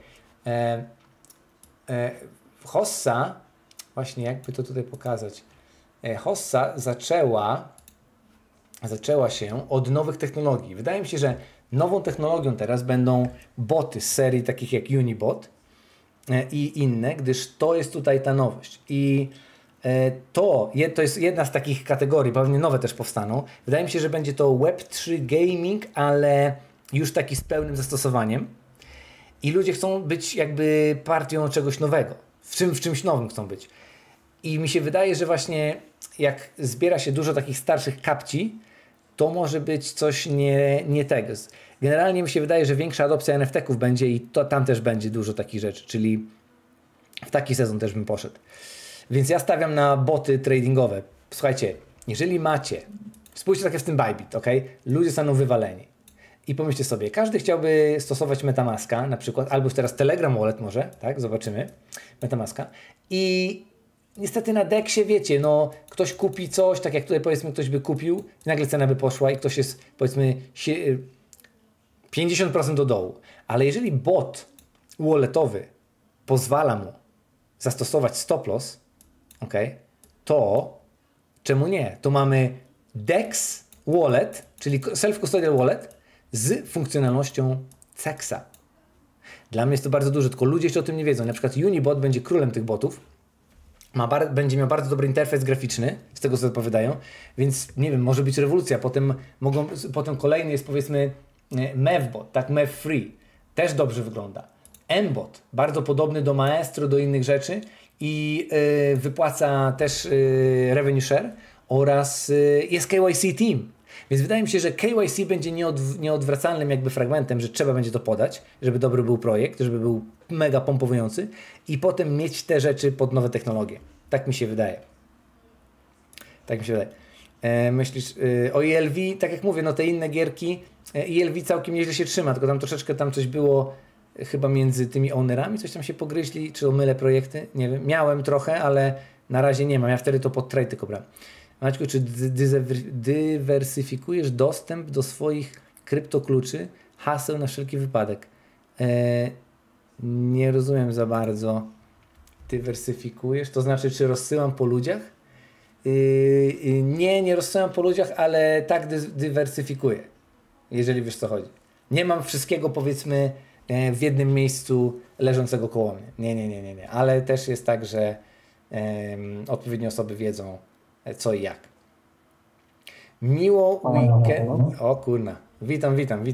Hossa, właśnie jakby to tutaj pokazać, Hossa zaczęła się od nowych technologii. Wydaje mi się, że nową technologią teraz będą boty z serii takich jak Unibot i inne, gdyż to jest tutaj ta nowość. I to jest jedna z takich kategorii, pewnie nowe też powstaną. Wydaje mi się, że będzie to Web3 gaming, ale już taki z pełnym zastosowaniem. I ludzie chcą być jakby partią czegoś nowego. W czymś nowym chcą być. I mi się wydaje, że właśnie jak zbiera się dużo takich starszych kapci, to może być coś nie tego. Generalnie mi się wydaje, że większa adopcja NFT-ków będzie i to tam też będzie dużo takich rzeczy, czyli w taki sezon też bym poszedł. Więc ja stawiam na boty tradingowe. Słuchajcie, jeżeli macie, spójrzcie tak jak w tym Bybit, ok? Ludzie zostaną wywaleni. I pomyślcie sobie, każdy chciałby stosować MetaMaska, na przykład, albo już teraz Telegram Wallet może, tak? Zobaczymy. MetaMaska. I niestety na Dexie, wiecie, no ktoś kupi coś, tak jak tutaj powiedzmy ktoś by kupił, i nagle cena by poszła i ktoś jest powiedzmy 50% do dołu. Ale jeżeli bot walletowy pozwala mu zastosować stop loss, to czemu nie? To mamy Dex Wallet, czyli Self-Custodial Wallet z funkcjonalnością CEXa. Dla mnie jest to bardzo duże, tylko ludzie jeszcze o tym nie wiedzą. Na przykład Unibot będzie królem tych botów, będzie miał bardzo dobry interfejs graficzny, z tego co odpowiadają, więc nie wiem, może być rewolucja. Potem kolejny jest powiedzmy Mevbot, tak, Mevfree, też dobrze wygląda. Mbot, bardzo podobny do Maestro, do innych rzeczy i wypłaca też revenue share oraz jest KYC Team. Więc wydaje mi się, że KYC będzie nieodwracalnym jakby fragmentem, że trzeba będzie to podać, żeby dobry był projekt, żeby był mega pompowujący i potem mieć te rzeczy pod nowe technologie. Tak mi się wydaje. Myślisz o ELV, tak jak mówię, no te inne gierki, ELV całkiem nieźle się trzyma, tylko tam troszeczkę coś było chyba między tymi ownerami, coś tam się pogryźli, czy omylę projekty, nie wiem. Miałem trochę, ale na razie nie mam. Ja wtedy to pod trade tylko brałem. Maćku, czy dywersyfikujesz dostęp do swoich kryptokluczy, haseł na wszelki wypadek? Nie rozumiem za bardzo. Dywersyfikujesz? To znaczy, czy rozsyłam po ludziach? Nie rozsyłam po ludziach, ale tak dywersyfikuję. Jeżeli wiesz, co chodzi. Nie mam wszystkiego, powiedzmy, w jednym miejscu leżącego koło mnie. Nie. Ale też jest tak, że odpowiednie osoby wiedzą co i jak. Miło weekend. O kurna. Witam.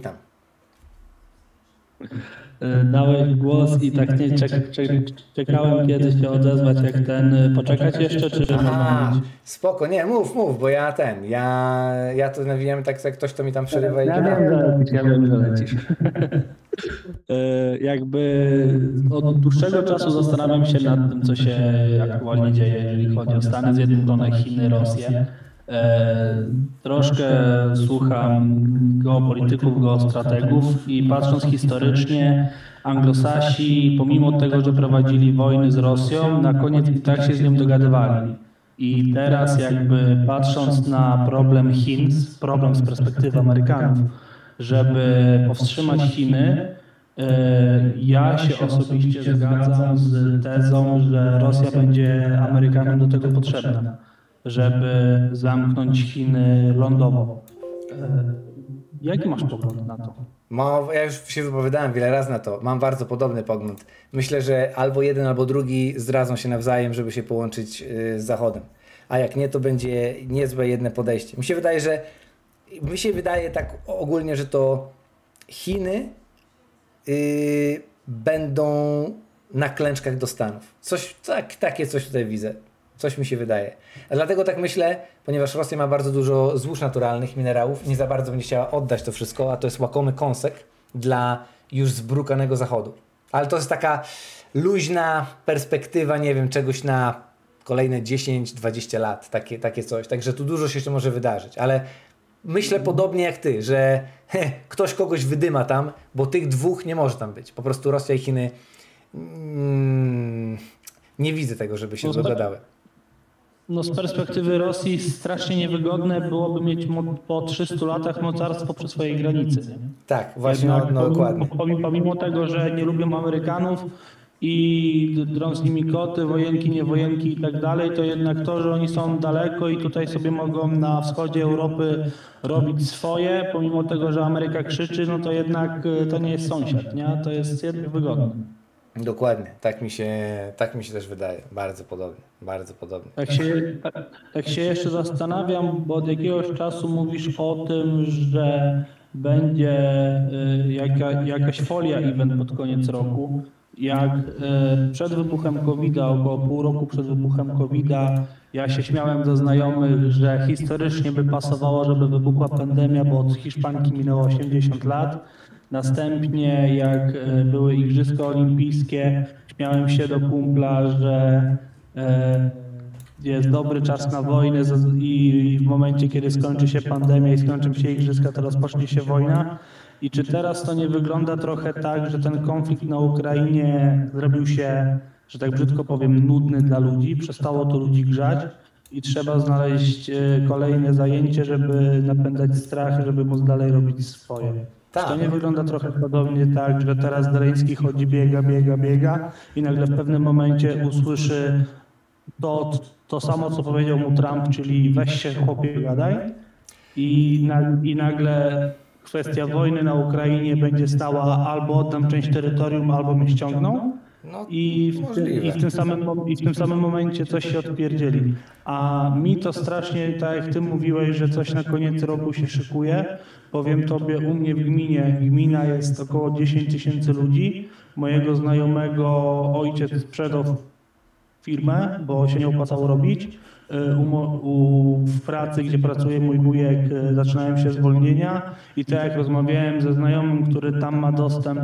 Dałeś głos i tak nie czekałem, kiedy się odezwać, jak ten. Poczekać jeszcze, czy można mówić? Spoko, nie, mów, bo ja to nawijam tak, jak ktoś to mi tam przerywa i Ja wiem, że lecisz. Jakby od dłuższego czasu zastanawiam się nad tym, co się aktualnie dzieje, jeżeli chodzi o Stany Zjednoczone, Chiny, Rosję. Troszkę słucham geopolityków, geostrategów i patrząc historycznie, Anglosasi, pomimo tego, że prowadzili wojny z Rosją, na koniec i tak się z nią dogadywali. I teraz jakby patrząc na problem Chin, problem z perspektywy Amerykanów, żeby powstrzymać Chiny, ja się osobiście zgadzam z tezą, że Rosja będzie Amerykanom do tego potrzebna, żeby zamknąć Chiny lądowo. Jaki masz pogląd na to? Ja już się wypowiadałem wiele razy na to. Mam bardzo podobny pogląd. Myślę, że albo jeden, albo drugi zdradzą się nawzajem, żeby się połączyć z Zachodem. A jak nie, to będzie niezłe jedne podejście. Mi się wydaje tak ogólnie, że to Chiny będą na klęczkach do Stanów. Takie coś tutaj widzę. Coś mi się wydaje. A dlatego tak myślę, ponieważ Rosja ma bardzo dużo złóż naturalnych, minerałów, nie za bardzo będzie chciała oddać to wszystko, a to jest łakomy kąsek dla już zbrukanego Zachodu. Ale to jest taka luźna perspektywa, nie wiem, czegoś na kolejne 10-20 lat, takie coś. Także tu dużo się jeszcze może wydarzyć, ale myślę podobnie jak ty, że ktoś kogoś wydyma tam, bo tych dwóch nie może tam być. Po prostu Rosja i Chiny nie widzę tego, żeby się dogadały. No z perspektywy Rosji strasznie niewygodne byłoby mieć po 300 latach mocarstwo przy swojej granicy. Nie? Tak, właśnie, dokładnie. Pomimo tego, że nie lubią Amerykanów i drą z nimi koty, wojenki, niewojenki i tak dalej, to jednak to, że oni są daleko i tutaj sobie mogą na wschodzie Europy robić swoje, pomimo tego, że Ameryka krzyczy, no to jednak to nie jest sąsiad, nie? To jest jednak wygodne. Dokładnie, tak mi się też wydaje. Bardzo podobnie. Tak się jeszcze zastanawiam, bo od jakiegoś czasu mówisz o tym, że będzie jakaś folia event pod koniec roku. Jak przed wybuchem COVID-a, około pół roku przed wybuchem COVID-a, ja się śmiałem do znajomych, że historycznie by pasowało, żeby wybuchła pandemia, bo od Hiszpanki minęło 80 lat. Następnie jak były Igrzyska Olimpijskie, śmiałem się do kumpla, że jest dobry czas na wojnę i w momencie, kiedy skończy się pandemia i skończą się Igrzyska, to rozpocznie się wojna. I czy teraz to nie wygląda trochę tak, że ten konflikt na Ukrainie zrobił się, że tak brzydko powiem, nudny dla ludzi, przestało to ludzi grzać i trzeba znaleźć kolejne zajęcie, żeby napędzać strach, żeby móc dalej robić swoje. Czy to nie wygląda trochę podobnie tak, że teraz Zeleński chodzi, biega i nagle w pewnym momencie usłyszy to samo, co powiedział mu Trump, czyli weź się chłopie, gadaj i nagle kwestia wojny na Ukrainie będzie stała albo oddam część terytorium, albo mnie ściągną i w tym samym momencie coś się odpierdzieli. A mi to strasznie, tak jak ty mówiłeś, że coś na koniec roku się szykuje, powiem tobie, u mnie w gmina jest około 10 000 ludzi. Mojego znajomego ojciec sprzedał firmę, bo się nie opłacało robić. W pracy, gdzie pracuje mój wujek, zaczynają się zwolnienia i tak jak rozmawiałem ze znajomym, który tam ma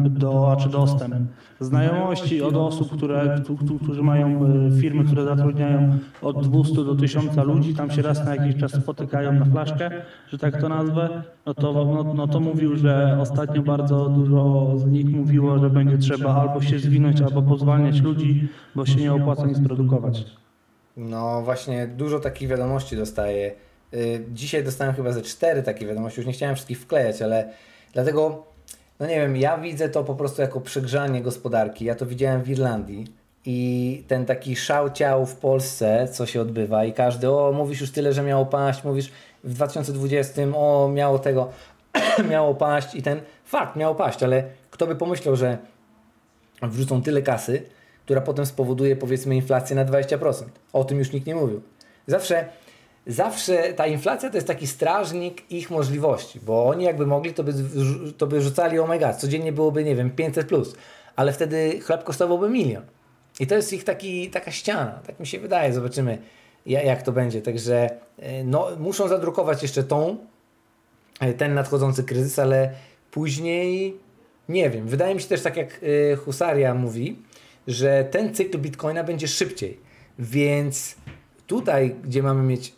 znajomości od osób, którzy mają firmy, które zatrudniają od 200 do 1000 ludzi, tam się raz na jakiś czas spotykają na flaszkę, że tak to nazwę, no to mówił, że ostatnio bardzo dużo z nich mówiło, że będzie trzeba albo się zwinąć, albo pozwalniać ludzi, bo się nie opłaca nic produkować. No właśnie, dużo takich wiadomości dostaję. Dzisiaj dostałem chyba ze 4 takie wiadomości, już nie chciałem wszystkich wklejać, ale dlatego, no nie wiem, ja widzę to po prostu jako przegrzanie gospodarki. Ja to widziałem w Irlandii i ten taki szał ciał w Polsce, co się odbywa i każdy, mówisz już tyle, że miało paść, mówisz w 2020, miało paść i Fakt, miało paść, ale kto by pomyślał, że wrzucą tyle kasy, która potem spowoduje, powiedzmy, inflację na 20%. O tym już nikt nie mówił. Zawsze ta inflacja to jest taki strażnik ich możliwości, bo oni jakby mogli, to by rzucali oh my god, codziennie byłoby, nie wiem, 500 plus, ale wtedy chleb kosztowałby 1 000 000. I to jest ich taka ściana, tak mi się wydaje, zobaczymy jak to będzie. Także no, muszą zadrukować jeszcze ten nadchodzący kryzys, ale później nie wiem. Wydaje mi się też, tak jak Husaria mówi, że ten cykl Bitcoina będzie szybciej, więc tutaj, gdzie mamy mieć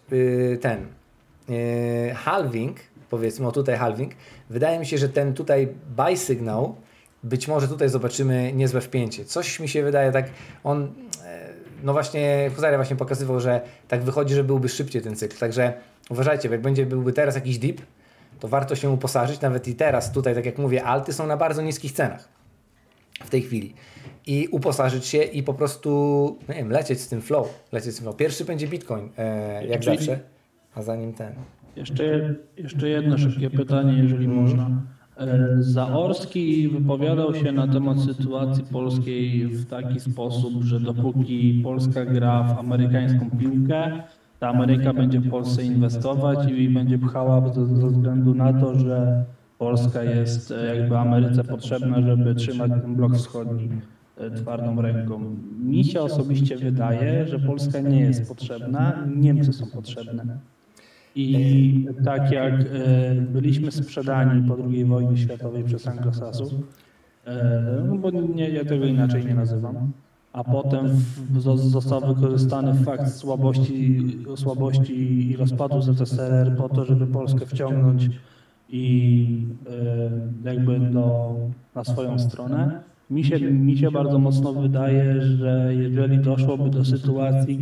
halving, powiedzmy, tutaj halving, wydaje mi się, że ten tutaj buy sygnał, być może tutaj zobaczymy niezłe wpięcie. Coś mi się wydaje tak, no właśnie, Husaria właśnie pokazywał, że tak wychodzi, że byłby szybciej ten cykl, także uważajcie, jak byłby teraz jakiś dip, to warto się uposażyć, nawet i teraz tutaj, tak jak mówię, alty są na bardzo niskich cenach w tej chwili. I uposażyć się i po prostu, nie wiem, lecieć z tym flow. Pierwszy będzie Bitcoin, jak zawsze, a zanim ten. Jeszcze jedno szybkie pytanie, jeżeli można. Zaorski wypowiadał się na temat sytuacji polskiej w taki sposób, że dopóki Polska gra w amerykańską piłkę, ta Ameryka będzie w Polsce inwestować i będzie pchała ze względu na to, że Polska jest jakby Ameryce potrzebna, żeby trzymać ten blok wschodni twardą ręką. Mi się osobiście wydaje, że Polska nie jest potrzebna, Niemcy są potrzebne. I tak jak byliśmy sprzedani po II wojnie światowej przez Anglosasów, no bo ja tego inaczej nie nazywam, a potem został wykorzystany fakt słabości i rozpadu ZSRR po to, żeby Polskę wciągnąć i jakby na swoją stronę. Mi się bardzo mocno wydaje, że jeżeli doszłoby do sytuacji,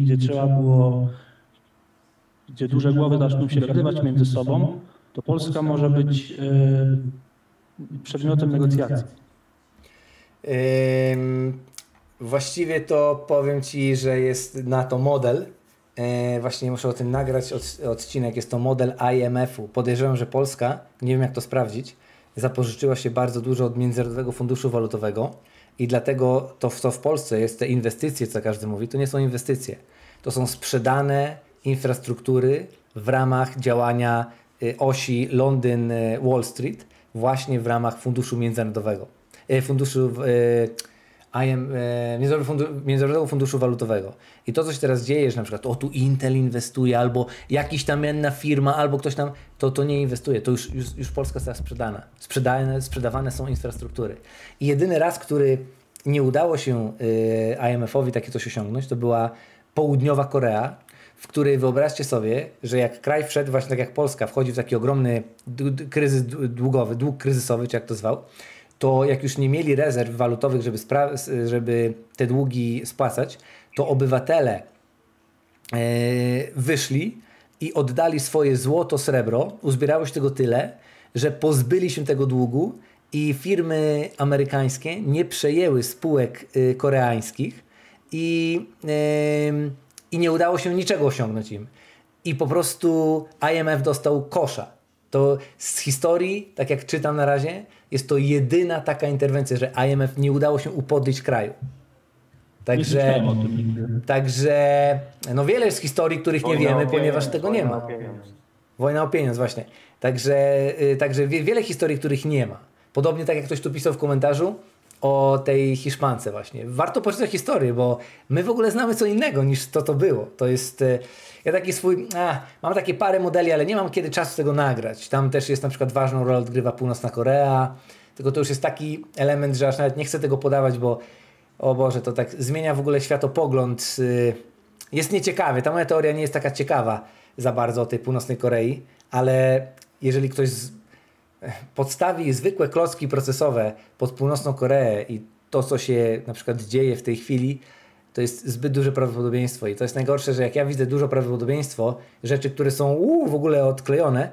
gdzie duże głowy zaczną się grywać między sobą, to Polska może być przedmiotem negocjacji. Właściwie to powiem Ci, że jest na to model. Właśnie muszę o tym nagrać odcinek. Jest to model IMF-u. Podejrzewam, że Polska, nie wiem jak to sprawdzić, zapożyczyła się bardzo dużo od Międzynarodowego Funduszu Walutowego i dlatego to, co w Polsce jest te inwestycje, co każdy mówi, to nie są inwestycje. To są sprzedane infrastruktury w ramach działania osi Londyn-Wall Street właśnie w ramach Funduszu Międzynarodowego. Międzynarodowego Funduszu Walutowego. I to, co się teraz dzieje, że na przykład tu Intel inwestuje, albo jakiś tam inna firma, albo ktoś tam, to nie inwestuje. To już Polska została sprzedana. Sprzedawane są infrastruktury. I jedyny raz, który nie udało się IMF-owi takie coś osiągnąć, to była Południowa Korea, w której wyobraźcie sobie, że jak kraj wszedł, właśnie tak jak Polska, wchodzi w taki ogromny kryzys długowy, dług kryzysowy, czy jak to zwał, to jak już nie mieli rezerw walutowych, żeby te długi spłacać, to obywatele wyszli i oddali swoje złoto, srebro, uzbierało się tego tyle, że pozbyli się tego długu i firmy amerykańskie nie przejęły spółek koreańskich i nie udało się niczego osiągnąć im. I po prostu IMF dostał kosza. To z historii, tak jak czytam na razie, jest to jedyna taka interwencja, że IMF nie udało się upodlić kraju. Także no wiele jest historii, których nie wiemy, ponieważ tego nie ma. Wojna o pieniądz, właśnie. Także wiele historii, których nie ma. Podobnie tak jak ktoś tu pisał w komentarzu o tej Hiszpance właśnie. Warto poczytać historię, bo my w ogóle znamy co innego niż to było. To jest... Ja taki mam takie parę modeli, ale nie mam kiedy czasu tego nagrać. Tam też jest na przykład ważną rolę odgrywa Północna Korea, tylko to już jest taki element, że aż nawet nie chcę tego podawać, bo o Boże, to tak zmienia w ogóle światopogląd. Jest nieciekawy. Ta moja teoria nie jest taka ciekawa za bardzo o tej Północnej Korei, ale jeżeli ktoś podstawi zwykłe klocki procesowe pod Północną Koreę i to, co się na przykład dzieje w tej chwili, to jest zbyt duże prawdopodobieństwo. I to jest najgorsze, że jak ja widzę duże prawdopodobieństwo, rzeczy, które są w ogóle odklejone,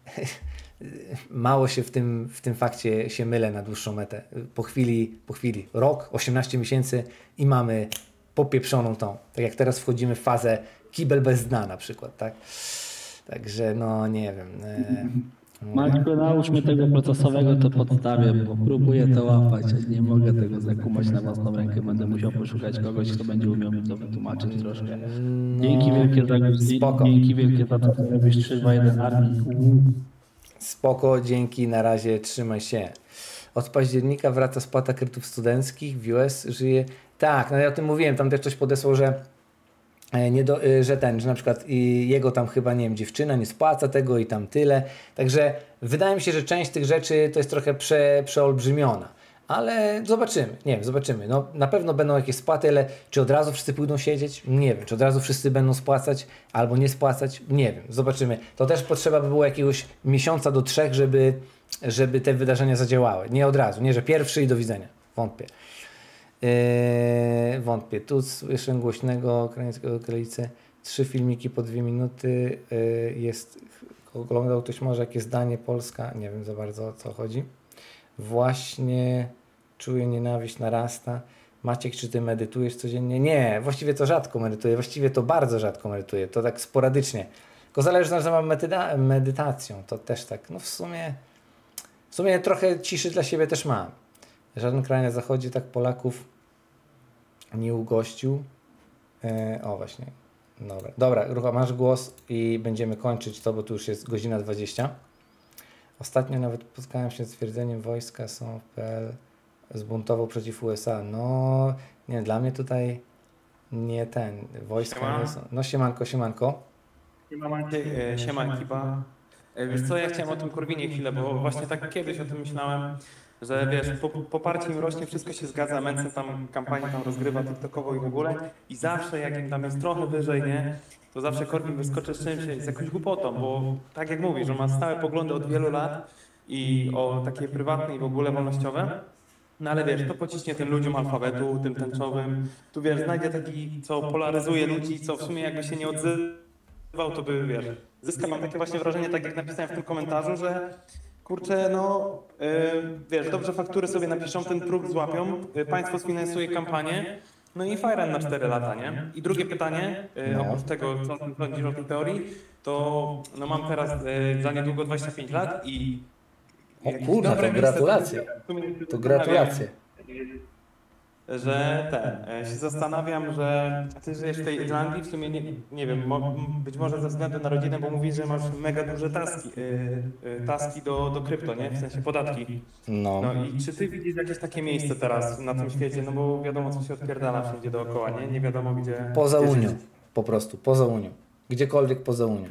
mało się w tym fakcie się mylę na dłuższą metę. Po chwili, rok, 18 miesięcy i mamy popieprzoną tą. Tak jak teraz wchodzimy w fazę kibel bez dna na przykład, tak? Także no nie wiem. Maćku, nałóż mnie tego procesowego, to podstawię, bo próbuję to łapać, a nie mogę tego zakumać na własną rękę. Będę musiał poszukać kogoś, kto będzie umiał mi to wytłumaczyć troszkę. Dzięki wielkie za, Spoko. dzięki wielkie za to, co robisz 3-2-1 armii. Spoko, dzięki, na razie, trzymaj się. Od października wraca spłata kredytów studenckich, w US żyje... Tak, no ja o tym mówiłem, tam też ktoś podesłał, że że na przykład jego tam chyba, nie wiem, dziewczyna nie spłaca tego i tam tyle. Także wydaje mi się, że część tych rzeczy to jest trochę przeolbrzymiona. Ale zobaczymy, nie wiem, zobaczymy. No, na pewno będą jakieś spłaty, ale czy od razu wszyscy pójdą siedzieć? Nie wiem. Czy od razu wszyscy będą spłacać albo nie spłacać? Nie wiem, zobaczymy. To też potrzeba by było jakiegoś miesiąca do 3, żeby te wydarzenia zadziałały. Nie od razu, nie, że pierwszy i do widzenia. Wątpię. Wątpię. Tu słyszę głośnego ukraińskiego okolicy. 3 filmiki po 2 minuty. Oglądał ktoś może jakieś zdanie Polska? Nie wiem za bardzo o co chodzi. Właśnie czuję nienawiść, narasta. Maciek, czy ty medytujesz codziennie? Nie, właściwie to rzadko medytuję. Właściwie to bardzo rzadko medytuję. To tak sporadycznie. Tylko zależy, że mam medytacją. To też tak, no w sumie trochę ciszy dla siebie też mam. Żaden kraj na zachodzie tak Polaków nie ugościł. O właśnie. Dobra, Rucha, masz głos i będziemy kończyć to, bo tu już jest godzina 20. Ostatnio nawet spotkałem się z twierdzeniem, wojska są w PL zbuntował przeciw USA. No, nie, dla mnie tutaj nie wojska nie są. No siemanko. Siema ekipa. Wiesz co, ja chciałem o tym Korwinie chwilę, bo właśnie tak kiedyś o tym myślałem, że wiesz, poparcie im rośnie, wszystko się zgadza, Mencen tam kampanię tam rozgrywa tiktokowo i w ogóle i zawsze jak im tam jest trochę wyżej, nie, to zawsze Korwin wyskoczy z czymś, z jakąś głupotą, bo tak jak mówisz, że ma stałe poglądy od wielu lat i o takie prywatne i w ogóle wolnościowe, no ale wiesz, to pociśnie tym ludziom alfabetu, tym tęczowym, tu wiesz, znajdzie taki, co polaryzuje ludzi, co w sumie jakby się nie odzywał, to by, wiesz, zyska, mam takie właśnie wrażenie, tak jak napisałem w tym komentarzu, że kurczę, no, wiesz, dobrze faktury sobie napiszą, ten próg złapią, państwo sfinansuje kampanię, no i fajran na 4 lata, nie? I drugie pytanie, oprócz tego, co sądzisz o tej teorii, to no mam teraz za niedługo 25 lat i... O kurwa, to gratulacje. To gratulacje. Że się zastanawiam, że ty żyjesz w tej Irlandii, w sumie nie wiem, być może ze względu na rodzinę, bo mówisz, że masz mega duże taski do krypto, nie? W sensie podatki. No i czy ty widzisz jakieś takie miejsce teraz na tym świecie, no bo wiadomo, co się odpierdala wszędzie dookoła, nie? Nie wiadomo gdzie... Poza Unią, po prostu, poza Unią. Gdziekolwiek poza Unią.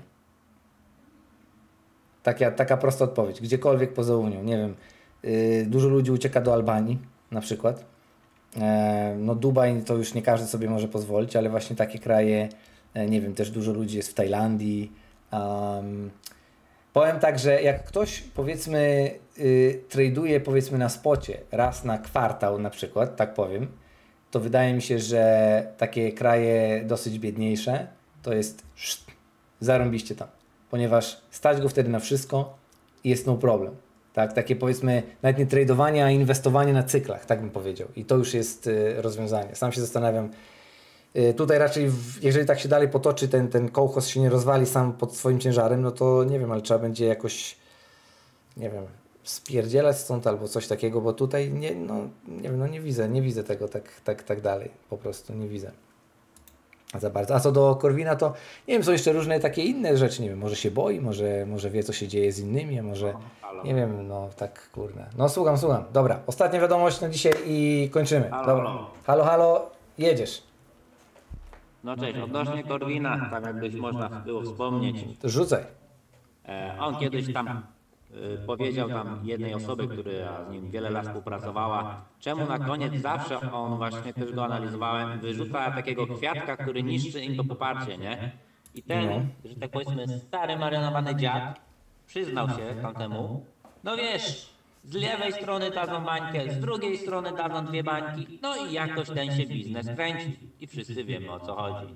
Taka prosta odpowiedź. Gdziekolwiek poza Unią, nie wiem. Dużo ludzi ucieka do Albanii, na przykład. No Dubaj to już nie każdy sobie może pozwolić, ale właśnie takie kraje, nie wiem, też dużo ludzi jest w Tajlandii. Powiem tak, że jak ktoś powiedzmy traduje powiedzmy na spocie raz na kwartał na przykład, tak powiem, to wydaje mi się, że takie kraje dosyć biedniejsze to jest zarąbiście tam, ponieważ stać go wtedy na wszystko i jest no problem. Tak, takie powiedzmy nawet nie tradowanie, a inwestowanie na cyklach, tak bym powiedział. I to już jest rozwiązanie. Sam się zastanawiam. Tutaj raczej, jeżeli tak się dalej potoczy, ten kołchoz się nie rozwali sam pod swoim ciężarem, no to nie wiem, ale trzeba będzie jakoś, nie wiem, spierdzielać stąd albo coś takiego, bo tutaj nie widzę tego tak dalej. Po prostu nie widzę za bardzo. A co do Korwina, to nie wiem, są jeszcze różne takie inne rzeczy, nie wiem, może się boi, może wie, co się dzieje z innymi, a może, nie wiem, no tak, kurde. No słucham. Dobra, ostatnia wiadomość na dzisiaj i kończymy. Dobra. Halo, jedziesz. No cześć, odnośnie Korwina, tak jakbyś można było wspomnieć. Rzucaj. On kiedyś tam powiedział tam jednej osoby, która z nim wiele lat współpracowała, czemu na koniec zawsze on właśnie, też go analizowałem, wyrzuca takiego kwiatka, który niszczy im to poparcie, nie? I ten, że tak powiedzmy, stary marynowany dziad przyznał się tamtemu, no wiesz, z lewej strony dadzą bańkę, z drugiej strony dadzą 2 bańki, no i jakoś ten się biznes kręci. I wszyscy wiemy, o co chodzi.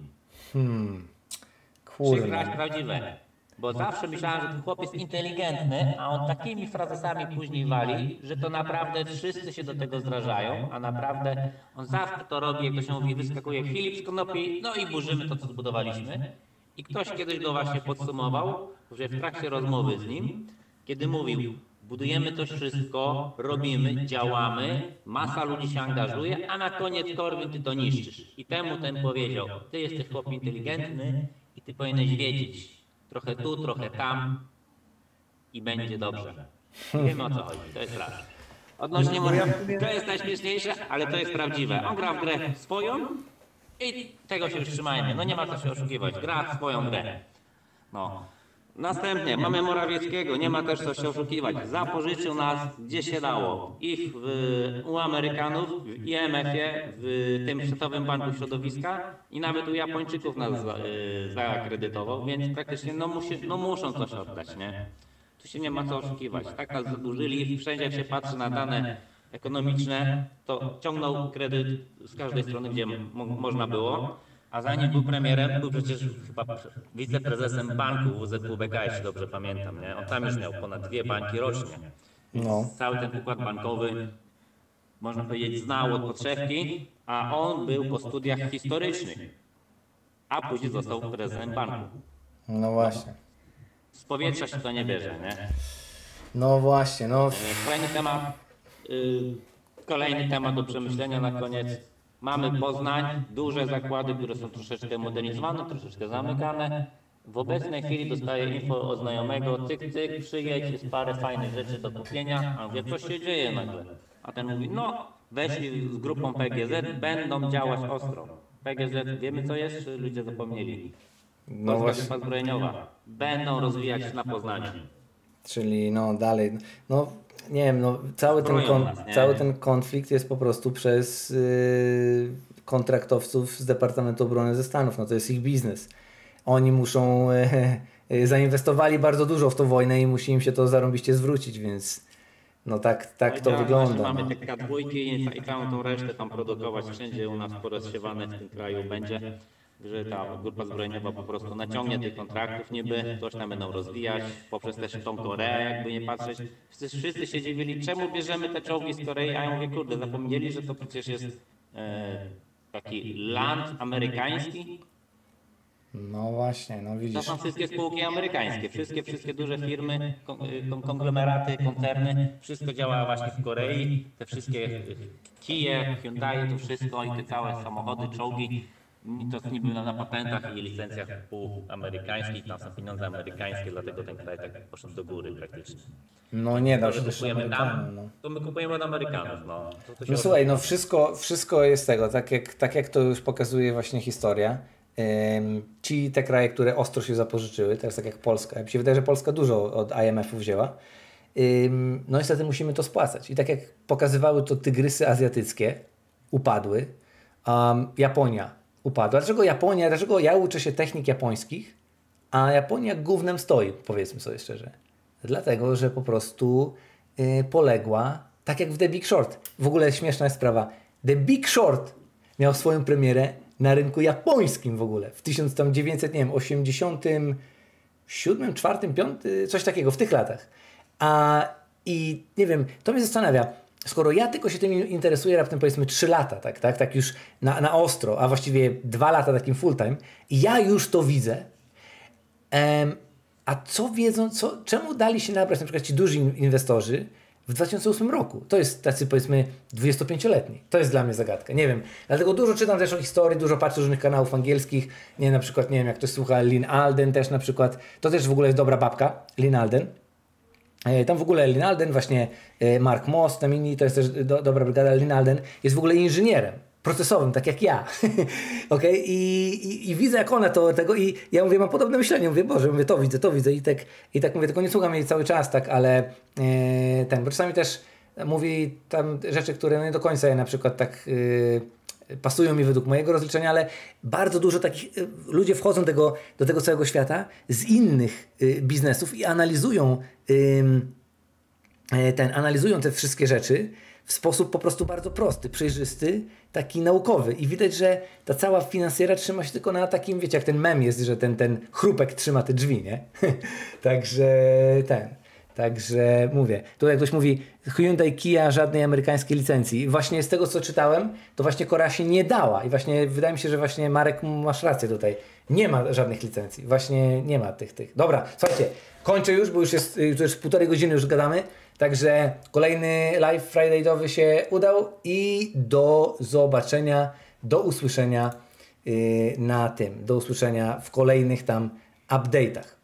Przykra prawdziwe. Bo zawsze myślałem, że ten chłop jest inteligentny, a on takimi frazesami później wali, że to naprawdę wszyscy się do tego zrażają, a naprawdę on zawsze to robi, jak to się mówi, wyskakuje Filip z konopi, no i burzymy to, co zbudowaliśmy. I ktoś kiedyś go właśnie podsumował, że w trakcie rozmowy z nim, kiedy mówił, budujemy to wszystko, robimy, działamy, masa ludzi się angażuje, a na koniec Korwin ty to niszczysz. I temu ten powiedział, ty jesteś chłop inteligentny i ty powinieneś wiedzieć, trochę tu, trochę tam i będzie dobrze. Wiemy o co chodzi, to jest raz. Odnośnie to jest najśmieszniejsze, ale to jest prawdziwe. On gra w grę swoją i tego się już trzymajmy. No nie ma co się oszukiwać, gra w swoją grę. No. Następnie mamy Morawieckiego, nie ma też co się oszukiwać. Zapożyczył nas gdzie się dało. I u Amerykanów, w IMF-ie, w tym Światowym Banku Środowiska i nawet u Japończyków nas zaakredytował, więc praktycznie muszą coś oddać, nie? Tu się nie ma co oszukiwać. Tak nas zadłużyli, wszędzie jak się patrzy na dane ekonomiczne, to ciągnął kredyt z każdej strony, gdzie można było. A zanim był premierem, był przecież chyba wiceprezesem banku WZWBK, jeśli dobrze pamiętam, nie? On tam już miał ponad 2 bańki rocznie. No. Cały ten układ bankowy, można powiedzieć, znał od podszewki, a on był po studiach historycznych, a później został prezesem banku. No właśnie. Z powietrza się to nie bierze, nie? No właśnie, no. Kolejny temat do przemyślenia na koniec. Mamy Poznań, duże zakłady, które są troszeczkę modernizowane, troszeczkę zamykane. W obecnej chwili dostaję info od znajomego, cyk, cyk, przyjedź, jest parę fajnych rzeczy do kupienia, a mówię, co się dzieje nagle? A ten mówi, no, weszli z grupą PGZ, będą działać ostro. PGZ, wiemy co jest, czy ludzie zapomnieli? No właśnie. Grupa zbrojeniowa, będą rozwijać się na Poznaniu. Czyli no dalej, no nie wiem, no cały ten konflikt jest po prostu przez kontraktowców z Departamentu Obrony ze Stanów, no to jest ich biznes. Oni muszą, zainwestowali bardzo dużo w tą wojnę i musi im się to zarąbiście zwrócić, więc no tak to wygląda. Mamy te K2 i całą tą resztę tam produkować wszędzie u nas porozsiewane w tym kraju będzie. Że ta grupa zbrojeniowa po prostu naciągnie tych kontraktów niby, coś tam będą rozwijać, poprzez też tą Koreę, jakby nie patrzeć. Wszyscy się dziwili, czemu bierzemy te czołgi z Korei, a ja mówię, kurde, zapomnieli, że to przecież jest taki land amerykański. No właśnie, no widzisz. To są wszystkie spółki amerykańskie, wszystkie duże firmy, konglomeraty, koncerny, wszystko działa właśnie w Korei, te wszystkie Kia, Hyundai, to wszystko i te całe samochody, czołgi. To niby na patentach i licencjach amerykańskich, tam są pieniądze amerykańskie, dlatego ten kraj tak poszedł do góry praktycznie. No nie da się też Amerykanów, no. To my kupujemy od Amerykanów. No słuchaj, no wszystko jest tego, tak jak to już pokazuje właśnie historia. Te kraje, które ostro się zapożyczyły, teraz tak jak Polska, mi się wydaje, że Polska dużo od IMF-u wzięła, no niestety musimy to spłacać. I tak jak pokazywały to tygrysy azjatyckie, upadły, Japonia upadła. Dlaczego ja uczę się technik japońskich, a Japonia gównem stoi, powiedzmy sobie szczerze. Dlatego, że po prostu poległa, tak jak w The Big Short. W ogóle śmieszna jest sprawa. The Big Short miał swoją premierę na rynku japońskim w ogóle. W 1987, 4, 5, coś takiego, w tych latach. I nie wiem, to mnie zastanawia. Skoro ja tylko się tym interesuję raptem powiedzmy 3 lata, tak już na ostro, a właściwie 2 lata takim full time, i ja już to widzę, a co wiedzą, czemu dali się nabrać na przykład ci duży inwestorzy w 2008 roku? To jest tacy powiedzmy 25-letni. To jest dla mnie zagadka. Nie wiem. Dlatego dużo czytam też o historii, dużo patrzę różnych kanałów angielskich. Na przykład, nie wiem, jak ktoś słucha Lynn Alden też na przykład. To też w ogóle jest dobra babka, Lynn Alden. Tam w ogóle Lynn Alden, właśnie Mark Moss, tam inni, to jest też dobra brygada. Lynn Alden jest w ogóle inżynierem procesowym, tak jak ja. Okay? I widzę, jak ona tego i ja mówię, mam podobne myślenie. Mówię, Boże, mówię, to widzę i tak mówię, tylko nie słucham jej cały czas, tak, ale bo czasami też mówi tam rzeczy, które nie do końca na przykład tak pasują mi według mojego rozliczenia, ale bardzo dużo takich ludzie wchodzą do tego całego świata z innych biznesów i analizują te wszystkie rzeczy w sposób po prostu bardzo prosty, przejrzysty, taki naukowy. I widać, że ta cała finansjera trzyma się tylko na takim, wiecie, jak ten mem jest, że ten chrupek trzyma te drzwi, nie? Także Także mówię, tutaj ktoś mówi Hyundai, Kia, żadnej amerykańskiej licencji. Właśnie z tego co czytałem, to właśnie Korea się nie dała i właśnie wydaje mi się, że właśnie Marek masz rację tutaj. Nie ma żadnych licencji. Właśnie nie ma tych. Dobra, słuchajcie, kończę już, bo już jest 1,5 godziny już gadamy. Także kolejny live Friday'owy się udał i do zobaczenia, do usłyszenia do usłyszenia w kolejnych tam update'ach.